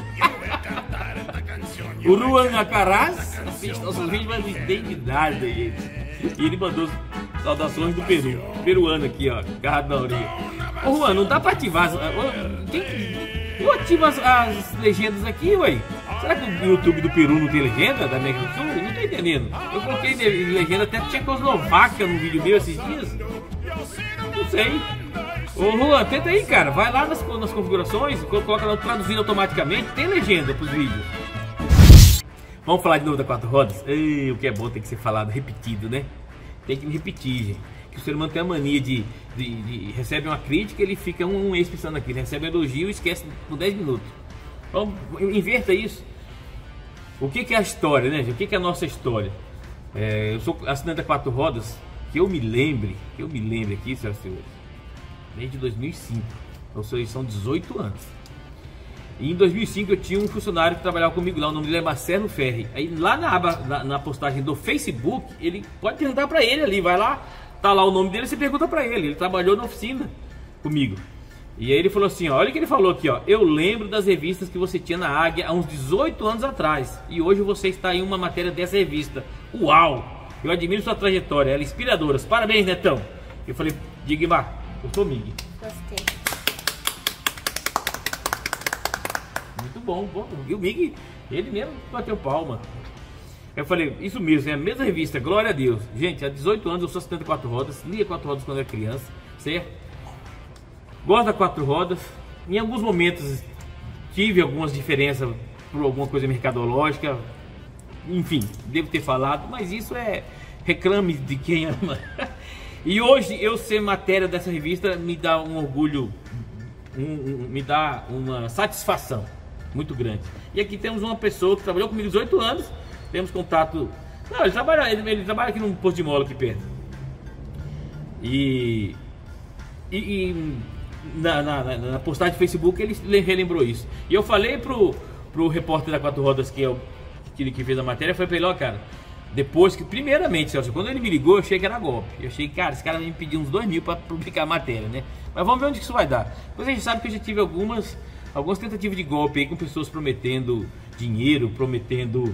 O Juan Alcaraz assiste nossos vídeos, mas não entende nada, gente. E ele mandou saudações do Peru. Peruano aqui, ó, agarrado na orelha. Ô Juan, não dá pra ativar. Eu ativo as legendas aqui, ué. Será que o YouTube do Peru não tem legenda? Da América do Sul? Não tô entendendo. Eu coloquei legenda até Tchecoslováquia no vídeo meu esses dias. Não sei. Ô Juan, tenta aí, cara. Vai lá nas configurações, coloca lá traduzindo automaticamente. Tem legenda pros vídeos. Vamos falar de novo da 4 rodas? Ei, o que é bom tem que ser falado, repetido, né? Tem que repetir, gente. Que o ser humano tem a mania de recebe uma crítica, ele fica um mês pensando aqui. Recebe um elogio e esquece por 10 minutos. Vamos, inverta isso. O que é a história, né, gente? O que é a nossa história? Eu sou assinante da 4 rodas, que eu me lembre aqui, senhoras e senhores, desde 2005. Ou seja, são 18 anos. E em 2005 eu tinha um funcionário que trabalhava comigo lá, o nome dele é Marcelo Ferri. Aí lá na aba, na postagem do Facebook, ele pode perguntar pra ele ali, vai lá, tá lá o nome dele, você pergunta pra ele. Ele trabalhou na oficina comigo. E aí ele falou assim, ó, olha o que ele falou aqui, ó. Eu lembro das revistas que você tinha na Águia há uns 18 anos atrás. E hoje você está em uma matéria dessa revista. Uau! Eu admiro sua trajetória, ela é inspiradora. Parabéns, Netão. Eu falei, Digmar, eu sou Mig. Gostei. Muito bom. E o Mig, ele mesmo bateu palma. Eu falei, isso mesmo, é a mesma revista, glória a Deus. Gente, há 18 anos eu sou assinante 4 rodas, lia 4 rodas quando era criança, certo? Gosto da 4 rodas. Em alguns momentos tive algumas diferenças por alguma coisa mercadológica. Enfim, devo ter falado, mas isso é reclame de quem ama. E hoje eu ser matéria dessa revista me dá um orgulho, me dá uma satisfação muito grande. E aqui temos uma pessoa que trabalhou comigo 18 anos, temos contato. Não, ele trabalha aqui num posto de mola aqui perto. E na postagem do Facebook ele relembrou isso. E eu falei pro repórter da 4 rodas que fez a matéria, foi pra ele, ó, cara, depois que, primeiramente, Celso, quando ele me ligou, eu achei que era golpe. Eu achei que, cara, esse cara vai me pedir uns 2 mil pra publicar a matéria, né? Mas vamos ver onde que isso vai dar. Depois a gente sabe que eu já tive algumas tentativas de golpe aí, com pessoas prometendo dinheiro, prometendo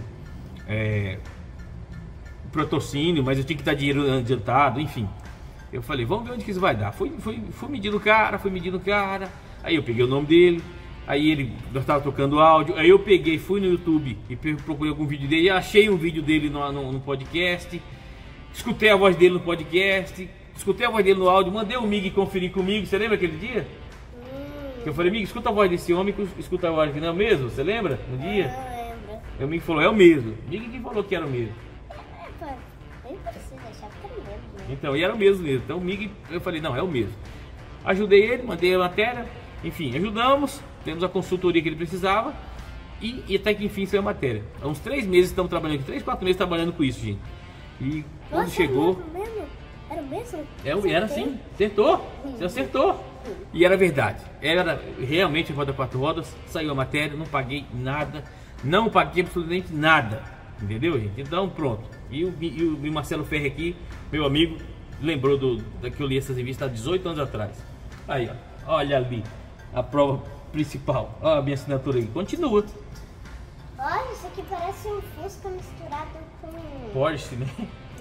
patrocínio, mas eu tinha que dar dinheiro adiantado, enfim. Eu falei, vamos ver onde que isso vai dar. Fui medindo o cara, aí eu peguei o nome dele, aí nós estava tocando áudio, aí eu peguei, fui no YouTube e procurei algum vídeo dele, achei um vídeo dele no podcast, escutei a voz dele no podcast, escutei a voz dele no áudio, mandei o Mig conferir comigo, você lembra aquele dia? Que eu falei, Mig, escuta a voz desse homem, escuta a voz que não é o mesmo, você lembra? No dia? Eu lembro. Aí o Mig falou, é o mesmo. Mig que falou que era o mesmo. Nem precisa achar que era o mesmo. Então, e era o mesmo. Então o Mig, eu falei, não, é o mesmo. Ajudei ele, mandei a matéria, enfim, ajudamos, temos a consultoria que ele precisava e até que enfim saiu a matéria. Há uns 3 meses estamos trabalhando aqui, 3, 4 meses trabalhando com isso, gente. E quando chegou... Era o mesmo? Era sim, acertou, você acertou. E era verdade, era realmente a roda 4 rodas, saiu a matéria, não paguei nada, não paguei absolutamente nada, entendeu, gente? Então pronto. E o Marcelo Ferri aqui, meu amigo, lembrou que eu li essas revistas há 18 anos atrás. Aí, ó, olha ali, a prova principal, ó a minha assinatura aí, continua. Olha, isso aqui parece um Fusca misturado com... Porsche, né?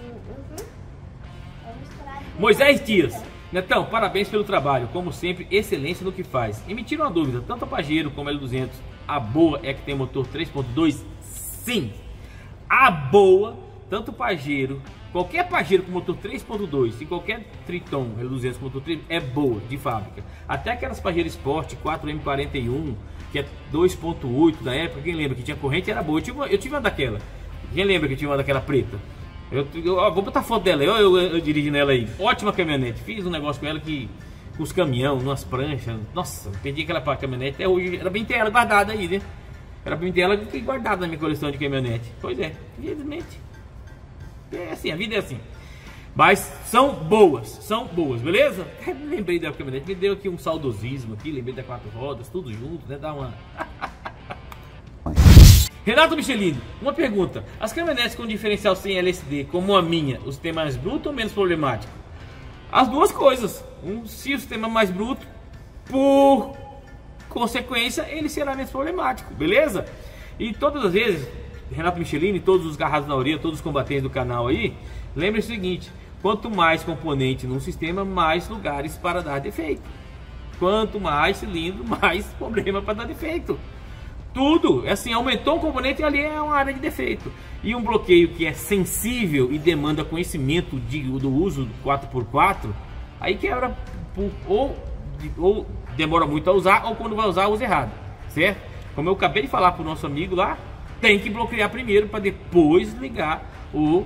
É misturado com... Moisés Dias, Netão, parabéns pelo trabalho, como sempre, excelência no que faz. E me tira uma dúvida, tanto a Pajero como a L200, a boa é que tem motor 3.2? Sim, a boa, tanto Pajero, qualquer Pajero com motor 3.2 e qualquer Triton L200 com motor 3 é boa, de fábrica. Até aquelas Pajero Sport 4M41, que é 2.8 da época, quem lembra que tinha corrente, era boa. Eu tive uma daquela, quem lembra que eu tive uma daquela preta? Eu vou botar foto dela, eu dirijo nela aí. Ótima caminhonete, fiz um negócio com ela que... Com os caminhões, umas pranchas. Nossa, perdi aquela caminhonete, até hoje era bem ter ela guardada aí, né? Era bem ter ela guardada na minha coleção de caminhonete. Pois é, infelizmente. É assim, a vida é assim. Mas são boas, beleza? Lembrei da caminhonete, me deu aqui um saudosismo aqui, lembrei da 4 rodas, tudo junto, né? Dá uma... Renato Michelini, uma pergunta. As caminhonetes com diferencial sem LSD, como a minha, o sistema é mais bruto ou menos problemático? As duas coisas. Se o sistema é mais bruto, por consequência, ele será menos problemático, beleza? E todas as vezes, Renato Michelini, todos os garrados na orelha, todos os combatentes do canal aí, lembre-se o seguinte: quanto mais componente num sistema, mais lugares para dar defeito. Quanto mais cilindro, mais problema para dar defeito. Tudo, assim, aumentou um componente e ali é uma área de defeito. E um bloqueio que é sensível e demanda conhecimento do uso do 4x4, aí quebra ou ou demora muito a usar, ou quando vai usar, usa errado, certo? Como eu acabei de falar pro nosso amigo lá, tem que bloquear primeiro para depois ligar o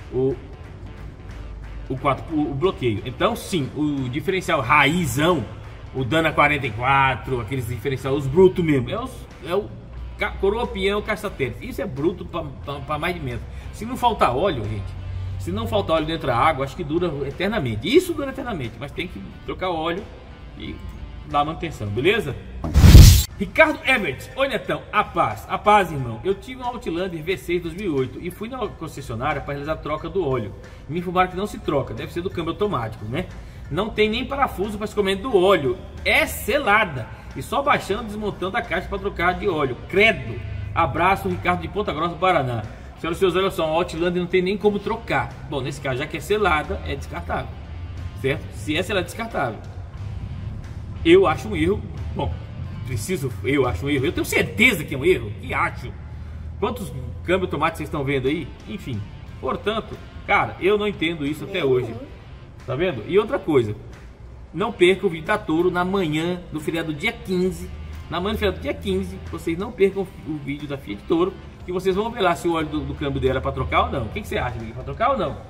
bloqueio. Então sim, o diferencial raizão, o Dana 44, aqueles diferenciais, os brutos mesmo, é o coroa peão caça-tênis. Isso é bruto para mais de metro. Se não faltar óleo, gente, se não faltar óleo dentro da água, acho que dura eternamente. Isso dura eternamente, mas tem que trocar óleo e dar manutenção, beleza? Ricardo Ebert, oi Netão, a paz irmão. Eu tive um Outlander V6 2008 e fui na concessionária para realizar a troca do óleo. Me informaram que não se troca, deve ser do câmbio automático, né? Não tem nem parafuso para escoamento do óleo, é selada. E só baixando e desmontando a caixa para trocar de óleo. Credo! Abraço, Ricardo de Ponta Grossa, Paraná. Senhoras e senhores, olha só, o Outlander não tem nem como trocar. Bom, nesse caso, já que é selada, é descartável. Certo? Se é selada, é descartável. Eu acho um erro. Bom, eu acho um erro. Eu tenho certeza que é um erro. Que acho. Quantos câmbios automáticos vocês estão vendo aí? Enfim. Portanto, cara, eu não entendo isso até hoje. Tá vendo? E outra coisa. Não perca o vídeo da Toro na manhã do feriado dia 15. Na manhã do feriado dia 15, vocês não percam o vídeo da Fiat Toro. E vocês vão ver lá se o óleo do câmbio dela é para trocar ou não. O que você acha, amigo? Para trocar ou não?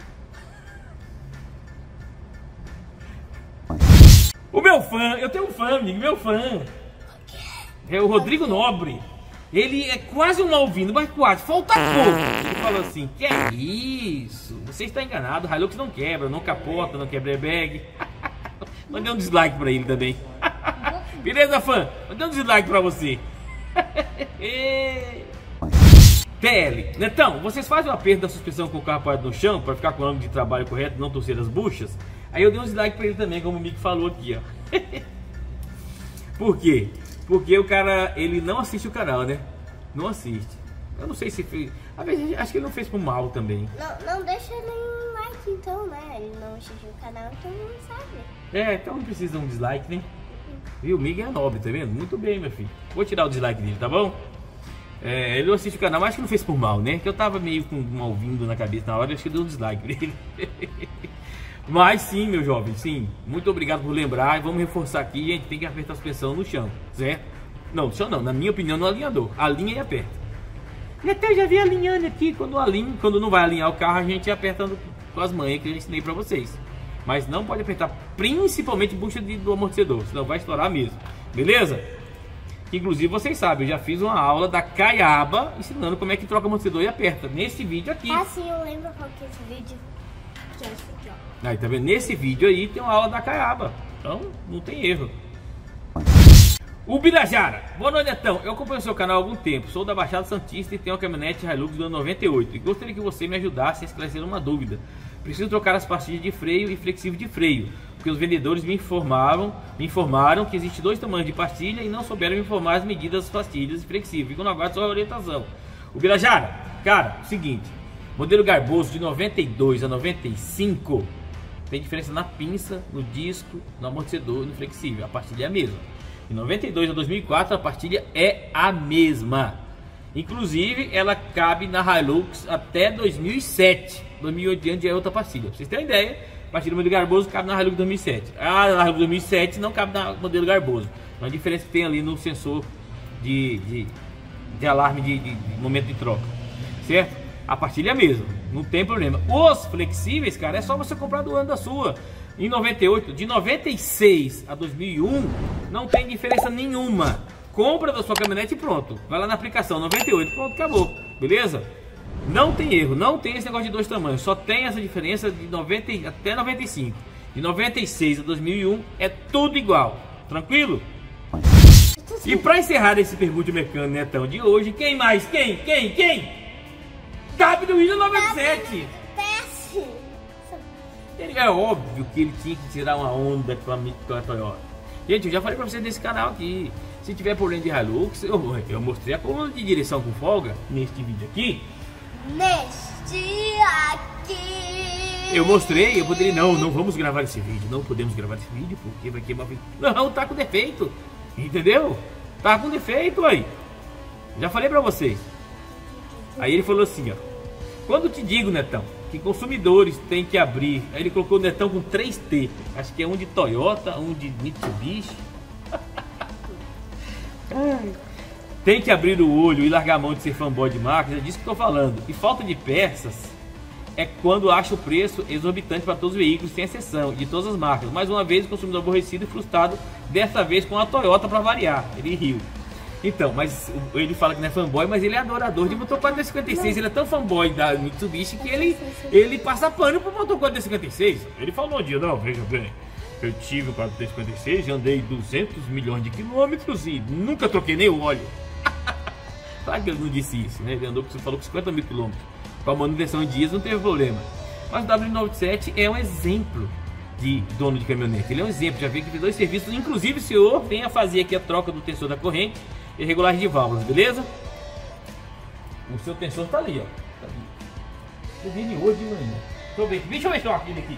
O meu fã, eu tenho um fã, amigo, meu fã. É o Rodrigo Nobre. Ele é quase um Malvino, mas quase, falta pouco. Ele falou assim, que é isso? Você está enganado, Hilux não quebra, não capota, não quebra airbag. Mandei um dislike pra ele também. Beleza, fã? Mandei um dislike pra você. TL, Netão, vocês fazem o aperto da suspensão com o carro parado no chão para ficar com o ângulo de trabalho correto e não torcer as buchas? Aí eu dei um dislike pra ele também, como o Mick falou aqui, ó. Por quê? Porque o cara, ele não assiste o canal, né? Não assiste. Eu não sei se fez. Às vezes, acho que ele não fez por mal também. Não deixa nenhum like então, né? Ele não assistiu o canal, então não sabe. É, então não precisa de um dislike, né? Viu? O Miguel é nobre, tá vendo? Muito bem, meu filho. Vou tirar o dislike dele, tá bom? É, ele não assiste o canal, mas acho que não fez por mal, né? Que eu tava meio com um ouvindo na cabeça na hora, acho que deu um dislike dele. Mas sim, meu jovem, sim. Muito obrigado por lembrar. E vamos reforçar aqui, a gente tem que apertar a suspensão no chão, certo? Não, no chão não, na minha opinião, no alinhador. Alinha e aperta. E até eu já vi alinhando aqui, quando não vai alinhar o carro, a gente aperta com as manhas que eu ensinei pra vocês. Mas não pode apertar principalmente bucha do amortecedor, senão vai estourar mesmo. Beleza? Inclusive vocês sabem, eu já fiz uma aula da Caiaba ensinando como é que troca amortecedor e aperta. Nesse vídeo aqui. Ah, sim, eu lembro qual que é esse vídeo. Que é esse aqui, ó. Aí, tá vendo? Nesse vídeo aí tem uma aula da Caiaba. Então, não tem erro. O Birajara, boa noite, Netão. Eu acompanho o seu canal há algum tempo. Sou da Baixada Santista e tenho uma caminhonete Hilux do ano 98. E gostaria que você me ajudasse a esclarecer uma dúvida. Preciso trocar as pastilhas de freio e flexível de freio, porque os vendedores me informaram que existe 2 tamanhos de pastilha e não souberam me informar as medidas das pastilhas e flexível. Fico no aguardo sua orientação. O Birajara, cara, seguinte, modelo Garboso de 92 a 95 tem diferença na pinça, no disco, no amortecedor e no flexível. A pastilha é a mesma. De 92 a 2004 a pastilha é a mesma. Inclusive ela cabe na Hilux até 2007. 2008 já é outra pastilha. Pra vocês terem uma ideia, a pastilha do modelo Garboso cabe na Hilux 2007. A Hilux 2007 não cabe na modelo Garboso. Então a diferença que tem ali no sensor de alarme de momento de troca, certo? A pastilha é a mesma, não tem problema. Os flexíveis, cara, é só você comprar do ano da sua. Em 98, de 96 a 2001, não tem diferença nenhuma. Compra da sua caminhonete e pronto. Vai lá na aplicação, 98, pronto, acabou. Beleza? Não tem erro, não tem esse negócio de 2 tamanhos. Só tem essa diferença de 90 até 95. De 96 a 2001 é tudo igual. Tranquilo? E pra encerrar esse Pergunte Mecânico, Netão, de hoje, quem mais? Quem? Gabi do William 97. É óbvio que ele tinha que tirar uma onda com a Toyota. Gente, eu já falei pra vocês nesse canal aqui. Se tiver problema de Hilux, eu mostrei a coluna de direção com folga neste vídeo aqui. Eu mostrei, eu poderia, não vamos gravar esse vídeo. Não podemos gravar esse vídeo porque vai queimar o vídeo. Não, tá com defeito. Entendeu? Tá com defeito aí. Já falei pra vocês. Aí ele falou assim, ó. Quando te digo, Netão, que consumidores têm que abrir. Aí ele colocou o Netão com 3T. Acho que é um de Toyota, um de Mitsubishi. Tem que abrir o olho e largar a mão de ser fanboy de marcas. É disso que estou falando. E falta de peças é quando acha o preço exorbitante para todos os veículos, sem exceção, de todas as marcas. Mais uma vez, o consumidor aborrecido e frustrado, dessa vez com a Toyota para variar. Ele riu. Então, mas ele fala que não é fanboy, mas ele é adorador de motor 456. Ele é tão fanboy da Mitsubishi que ele passa pano pro motor 456. Ele falou um dia, não, veja bem, eu tive o 456, andei 200 milhões de quilômetros e nunca troquei nem o óleo. Claro que ele não disse isso, né? Ele andou, falou com 50 mil quilômetros. Com a manutenção em dias não teve problema. Mas o W97 é um exemplo de dono de caminhonete. Ele é um exemplo, já vi que fez 2 serviços. Inclusive o senhor vem a fazer aqui a troca do tensor da corrente e regulagem de válvulas, beleza? O seu tensor tá ali, ó. Tá ali. Eu vi ele hoje de manhã. Deixa eu ver aquele aqui.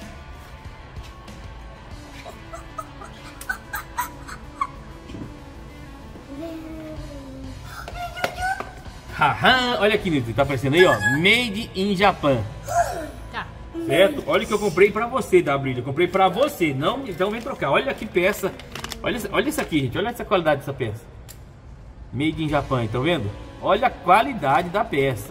Haha, olha aqui, Nilton, tá aparecendo aí, ó. Made in Japan. Tá. Certo? Olha o que eu comprei pra você, W. Eu comprei pra você, não? Então vem trocar. Olha que peça. Olha isso aqui, gente. Olha essa qualidade dessa peça. Made in Japan, estão vendo? Olha a qualidade da peça.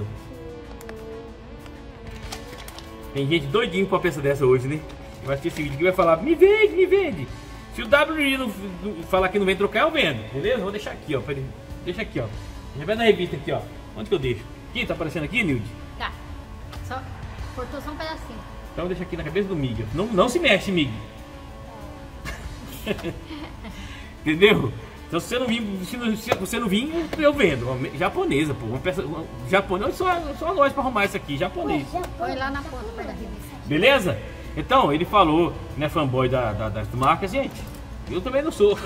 Tem gente doidinho com a peça dessa hoje, né? Eu acho que esse vídeo aqui vai falar, me vende, me vende. Se o W não falar que não vem trocar, eu vendo. Beleza? Vou deixar aqui, ó. Deixa aqui, ó. Já vai na revista aqui, ó. Onde que eu deixo? Aqui, tá aparecendo aqui, Nilde? Tá. Só cortou só um pedacinho. Então deixa aqui na cabeça do Mig. Não se mexe, Mig. Entendeu? Então se você não vir, eu vendo. Japonesa, pô. Uma peça japonesa, só nós pra arrumar isso aqui, japonês. Põe lá na ponta da revista. Beleza? Então, ele falou, né, fanboy das marcas, gente. Eu também não sou.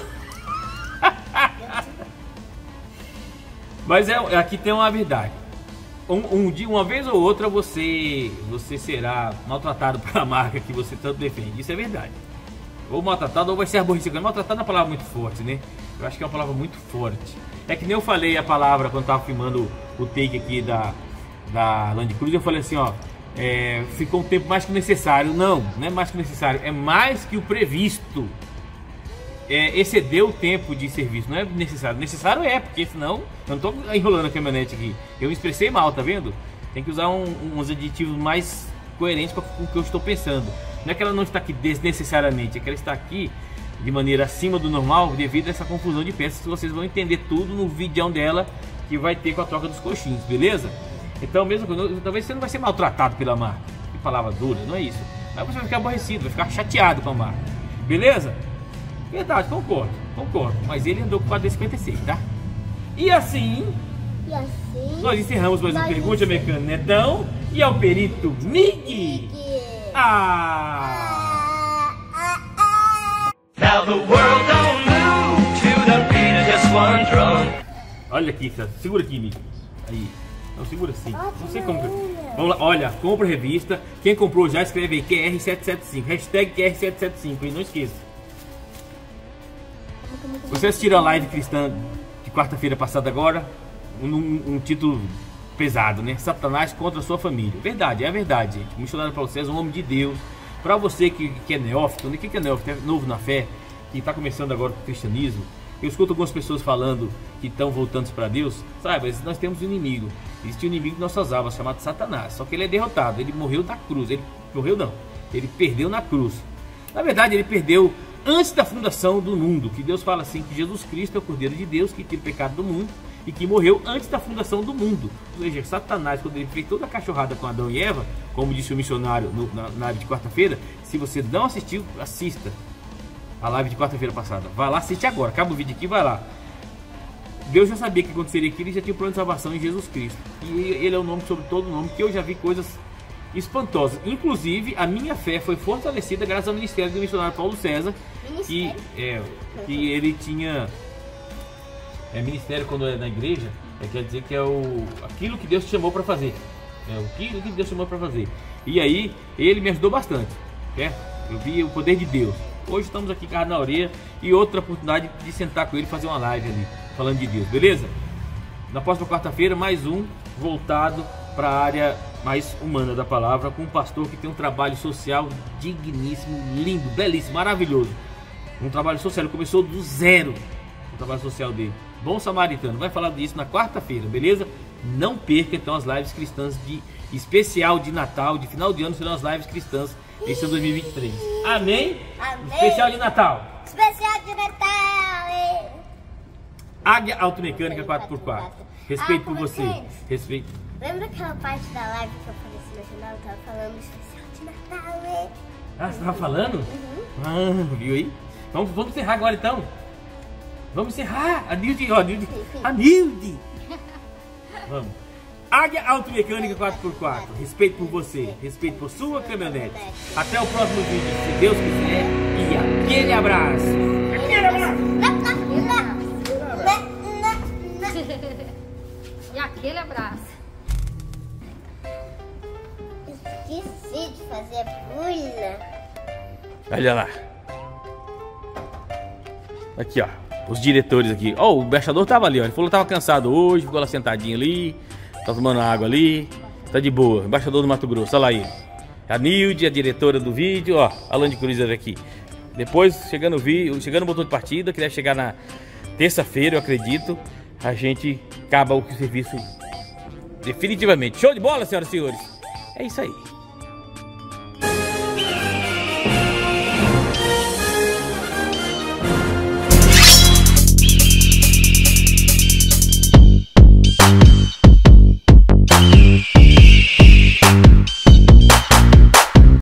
Mas aqui tem uma verdade. Uma vez ou outra você será maltratado pela marca que você tanto defende. Isso é verdade. Ou maltratado ou vai ser aborrecido. Maltratado é uma palavra muito forte, né? Eu acho que é uma palavra muito forte. É que nem eu falei a palavra quando estava filmando o take aqui da Land Cruiser. Eu falei assim, ó. Ficou um tempo mais que necessário. Não é mais que necessário. É mais que o previsto. Excedeu o tempo de serviço, não é necessário. Necessário porque senão eu não tô enrolando a caminhonete aqui. Eu me expressei mal, tá vendo? Tem que usar uns adjetivos mais coerentes com o que eu estou pensando. Não é que ela não está aqui desnecessariamente, é que ela está aqui de maneira acima do normal devido a essa confusão de peças que vocês vão entender tudo no videão dela que vai ter com a troca dos coxinhos, beleza? Então mesmo talvez você não vai ser maltratado pela marca. Que palavra dura, não é isso. Mas você vai ficar aborrecido, vai ficar chateado com a marca. Beleza? Verdade, concordo. Mas ele andou com 456, tá? E assim nós encerramos mais uma pergunta, mecânico Netão. E ao perito Mig. Now the world don't move to the beat of just one drum. Olha aqui, segura aqui, Mig. Aí. Não, segura assim. Não sei como. Vamos lá, olha, compra a revista. Quem comprou já escreve aí QR775. Hashtag QR775, e não esqueça. Você assistiu a live cristã de quarta-feira passada agora, um título pesado, né? Satanás contra a sua família. Verdade, é verdade, gente. O missionário Paulo César, um homem de Deus. Para você que é neófito, né? Que é neófito? É novo na fé, que está começando agora com o cristianismo. Eu escuto algumas pessoas falando que estão voltando para Deus. Saiba, nós temos um inimigo. Existe um inimigo de nossas almas chamado Satanás. Só que ele é derrotado, ele morreu na cruz. Ele morreu não, ele perdeu na cruz. Na verdade, ele perdeu antes da fundação do mundo, que Deus fala assim, que Jesus Cristo é o Cordeiro de Deus, que tira o pecado do mundo e que morreu antes da fundação do mundo. Ou seja, Satanás, quando ele fez toda a cachorrada com Adão e Eva, como disse o missionário na live de quarta-feira, se você não assistiu, assista a live de quarta-feira passada. Vai lá, assiste agora, acaba o vídeo aqui, vai lá. Deus já sabia que aconteceria aquilo, ele já tinha o plano de salvação em Jesus Cristo. E ele é o nome sobre todo nome, que eu já vi coisas espantosas. Inclusive, a minha fé foi fortalecida graças ao ministério do missionário Paulo César, que ele tinha ministério quando é na igreja, quer dizer que é aquilo que Deus te chamou para fazer. Aquilo que Deus chamou para fazer. E aí, ele me ajudou bastante, certo? Eu vi o poder de Deus. Hoje estamos aqui carro na orelha e outra oportunidade de sentar com ele e fazer uma live ali, falando de Deus, beleza? Na próxima quarta-feira, mais um voltado para a área mais humana da palavra, com um pastor que tem um trabalho social digníssimo, lindo, belíssimo, maravilhoso. Um trabalho social, ele começou do zero, o trabalho social dele. Bom Samaritano, vai falar disso na quarta-feira, beleza? Não perca então as lives cristãs de especial de Natal, de final de ano, serão as lives cristãs esse ano 2023. Amém? Amém. Especial de Natal. Especial de Natal. Águia Automecânica 4x4. Respeito por você. Marquinhos. Respeito. Lembra aquela parte da live que eu apareci no final? Eu tava falando especial de Natal. Ah, você tava falando? Ah, viu aí? Vamos encerrar agora então. Vamos encerrar. A Nilde, ó, Nilde. A Nilde. Vamos. Águia Automecânica 4x4. Respeito por você. Respeito por sua caminhonete. Até o próximo vídeo, se Deus quiser. E aquele abraço. Aquele abraço. E aquele abraço. Esqueci de fazer a pulha. Olha lá. Aqui, ó. Os diretores aqui. Ó, o embaixador tava ali, ó. Ele falou que tava cansado hoje, ficou lá sentadinho ali. Tá tomando água ali. Tá de boa. Embaixador do Mato Grosso, olha lá ele. A Nilde, a diretora do vídeo, ó. Alan de Cruzeiro aqui. Depois, chegando o motor de partida, que deve chegar na terça-feira, eu acredito. A gente acaba o serviço definitivamente. Show de bola, senhoras e senhores. É isso aí.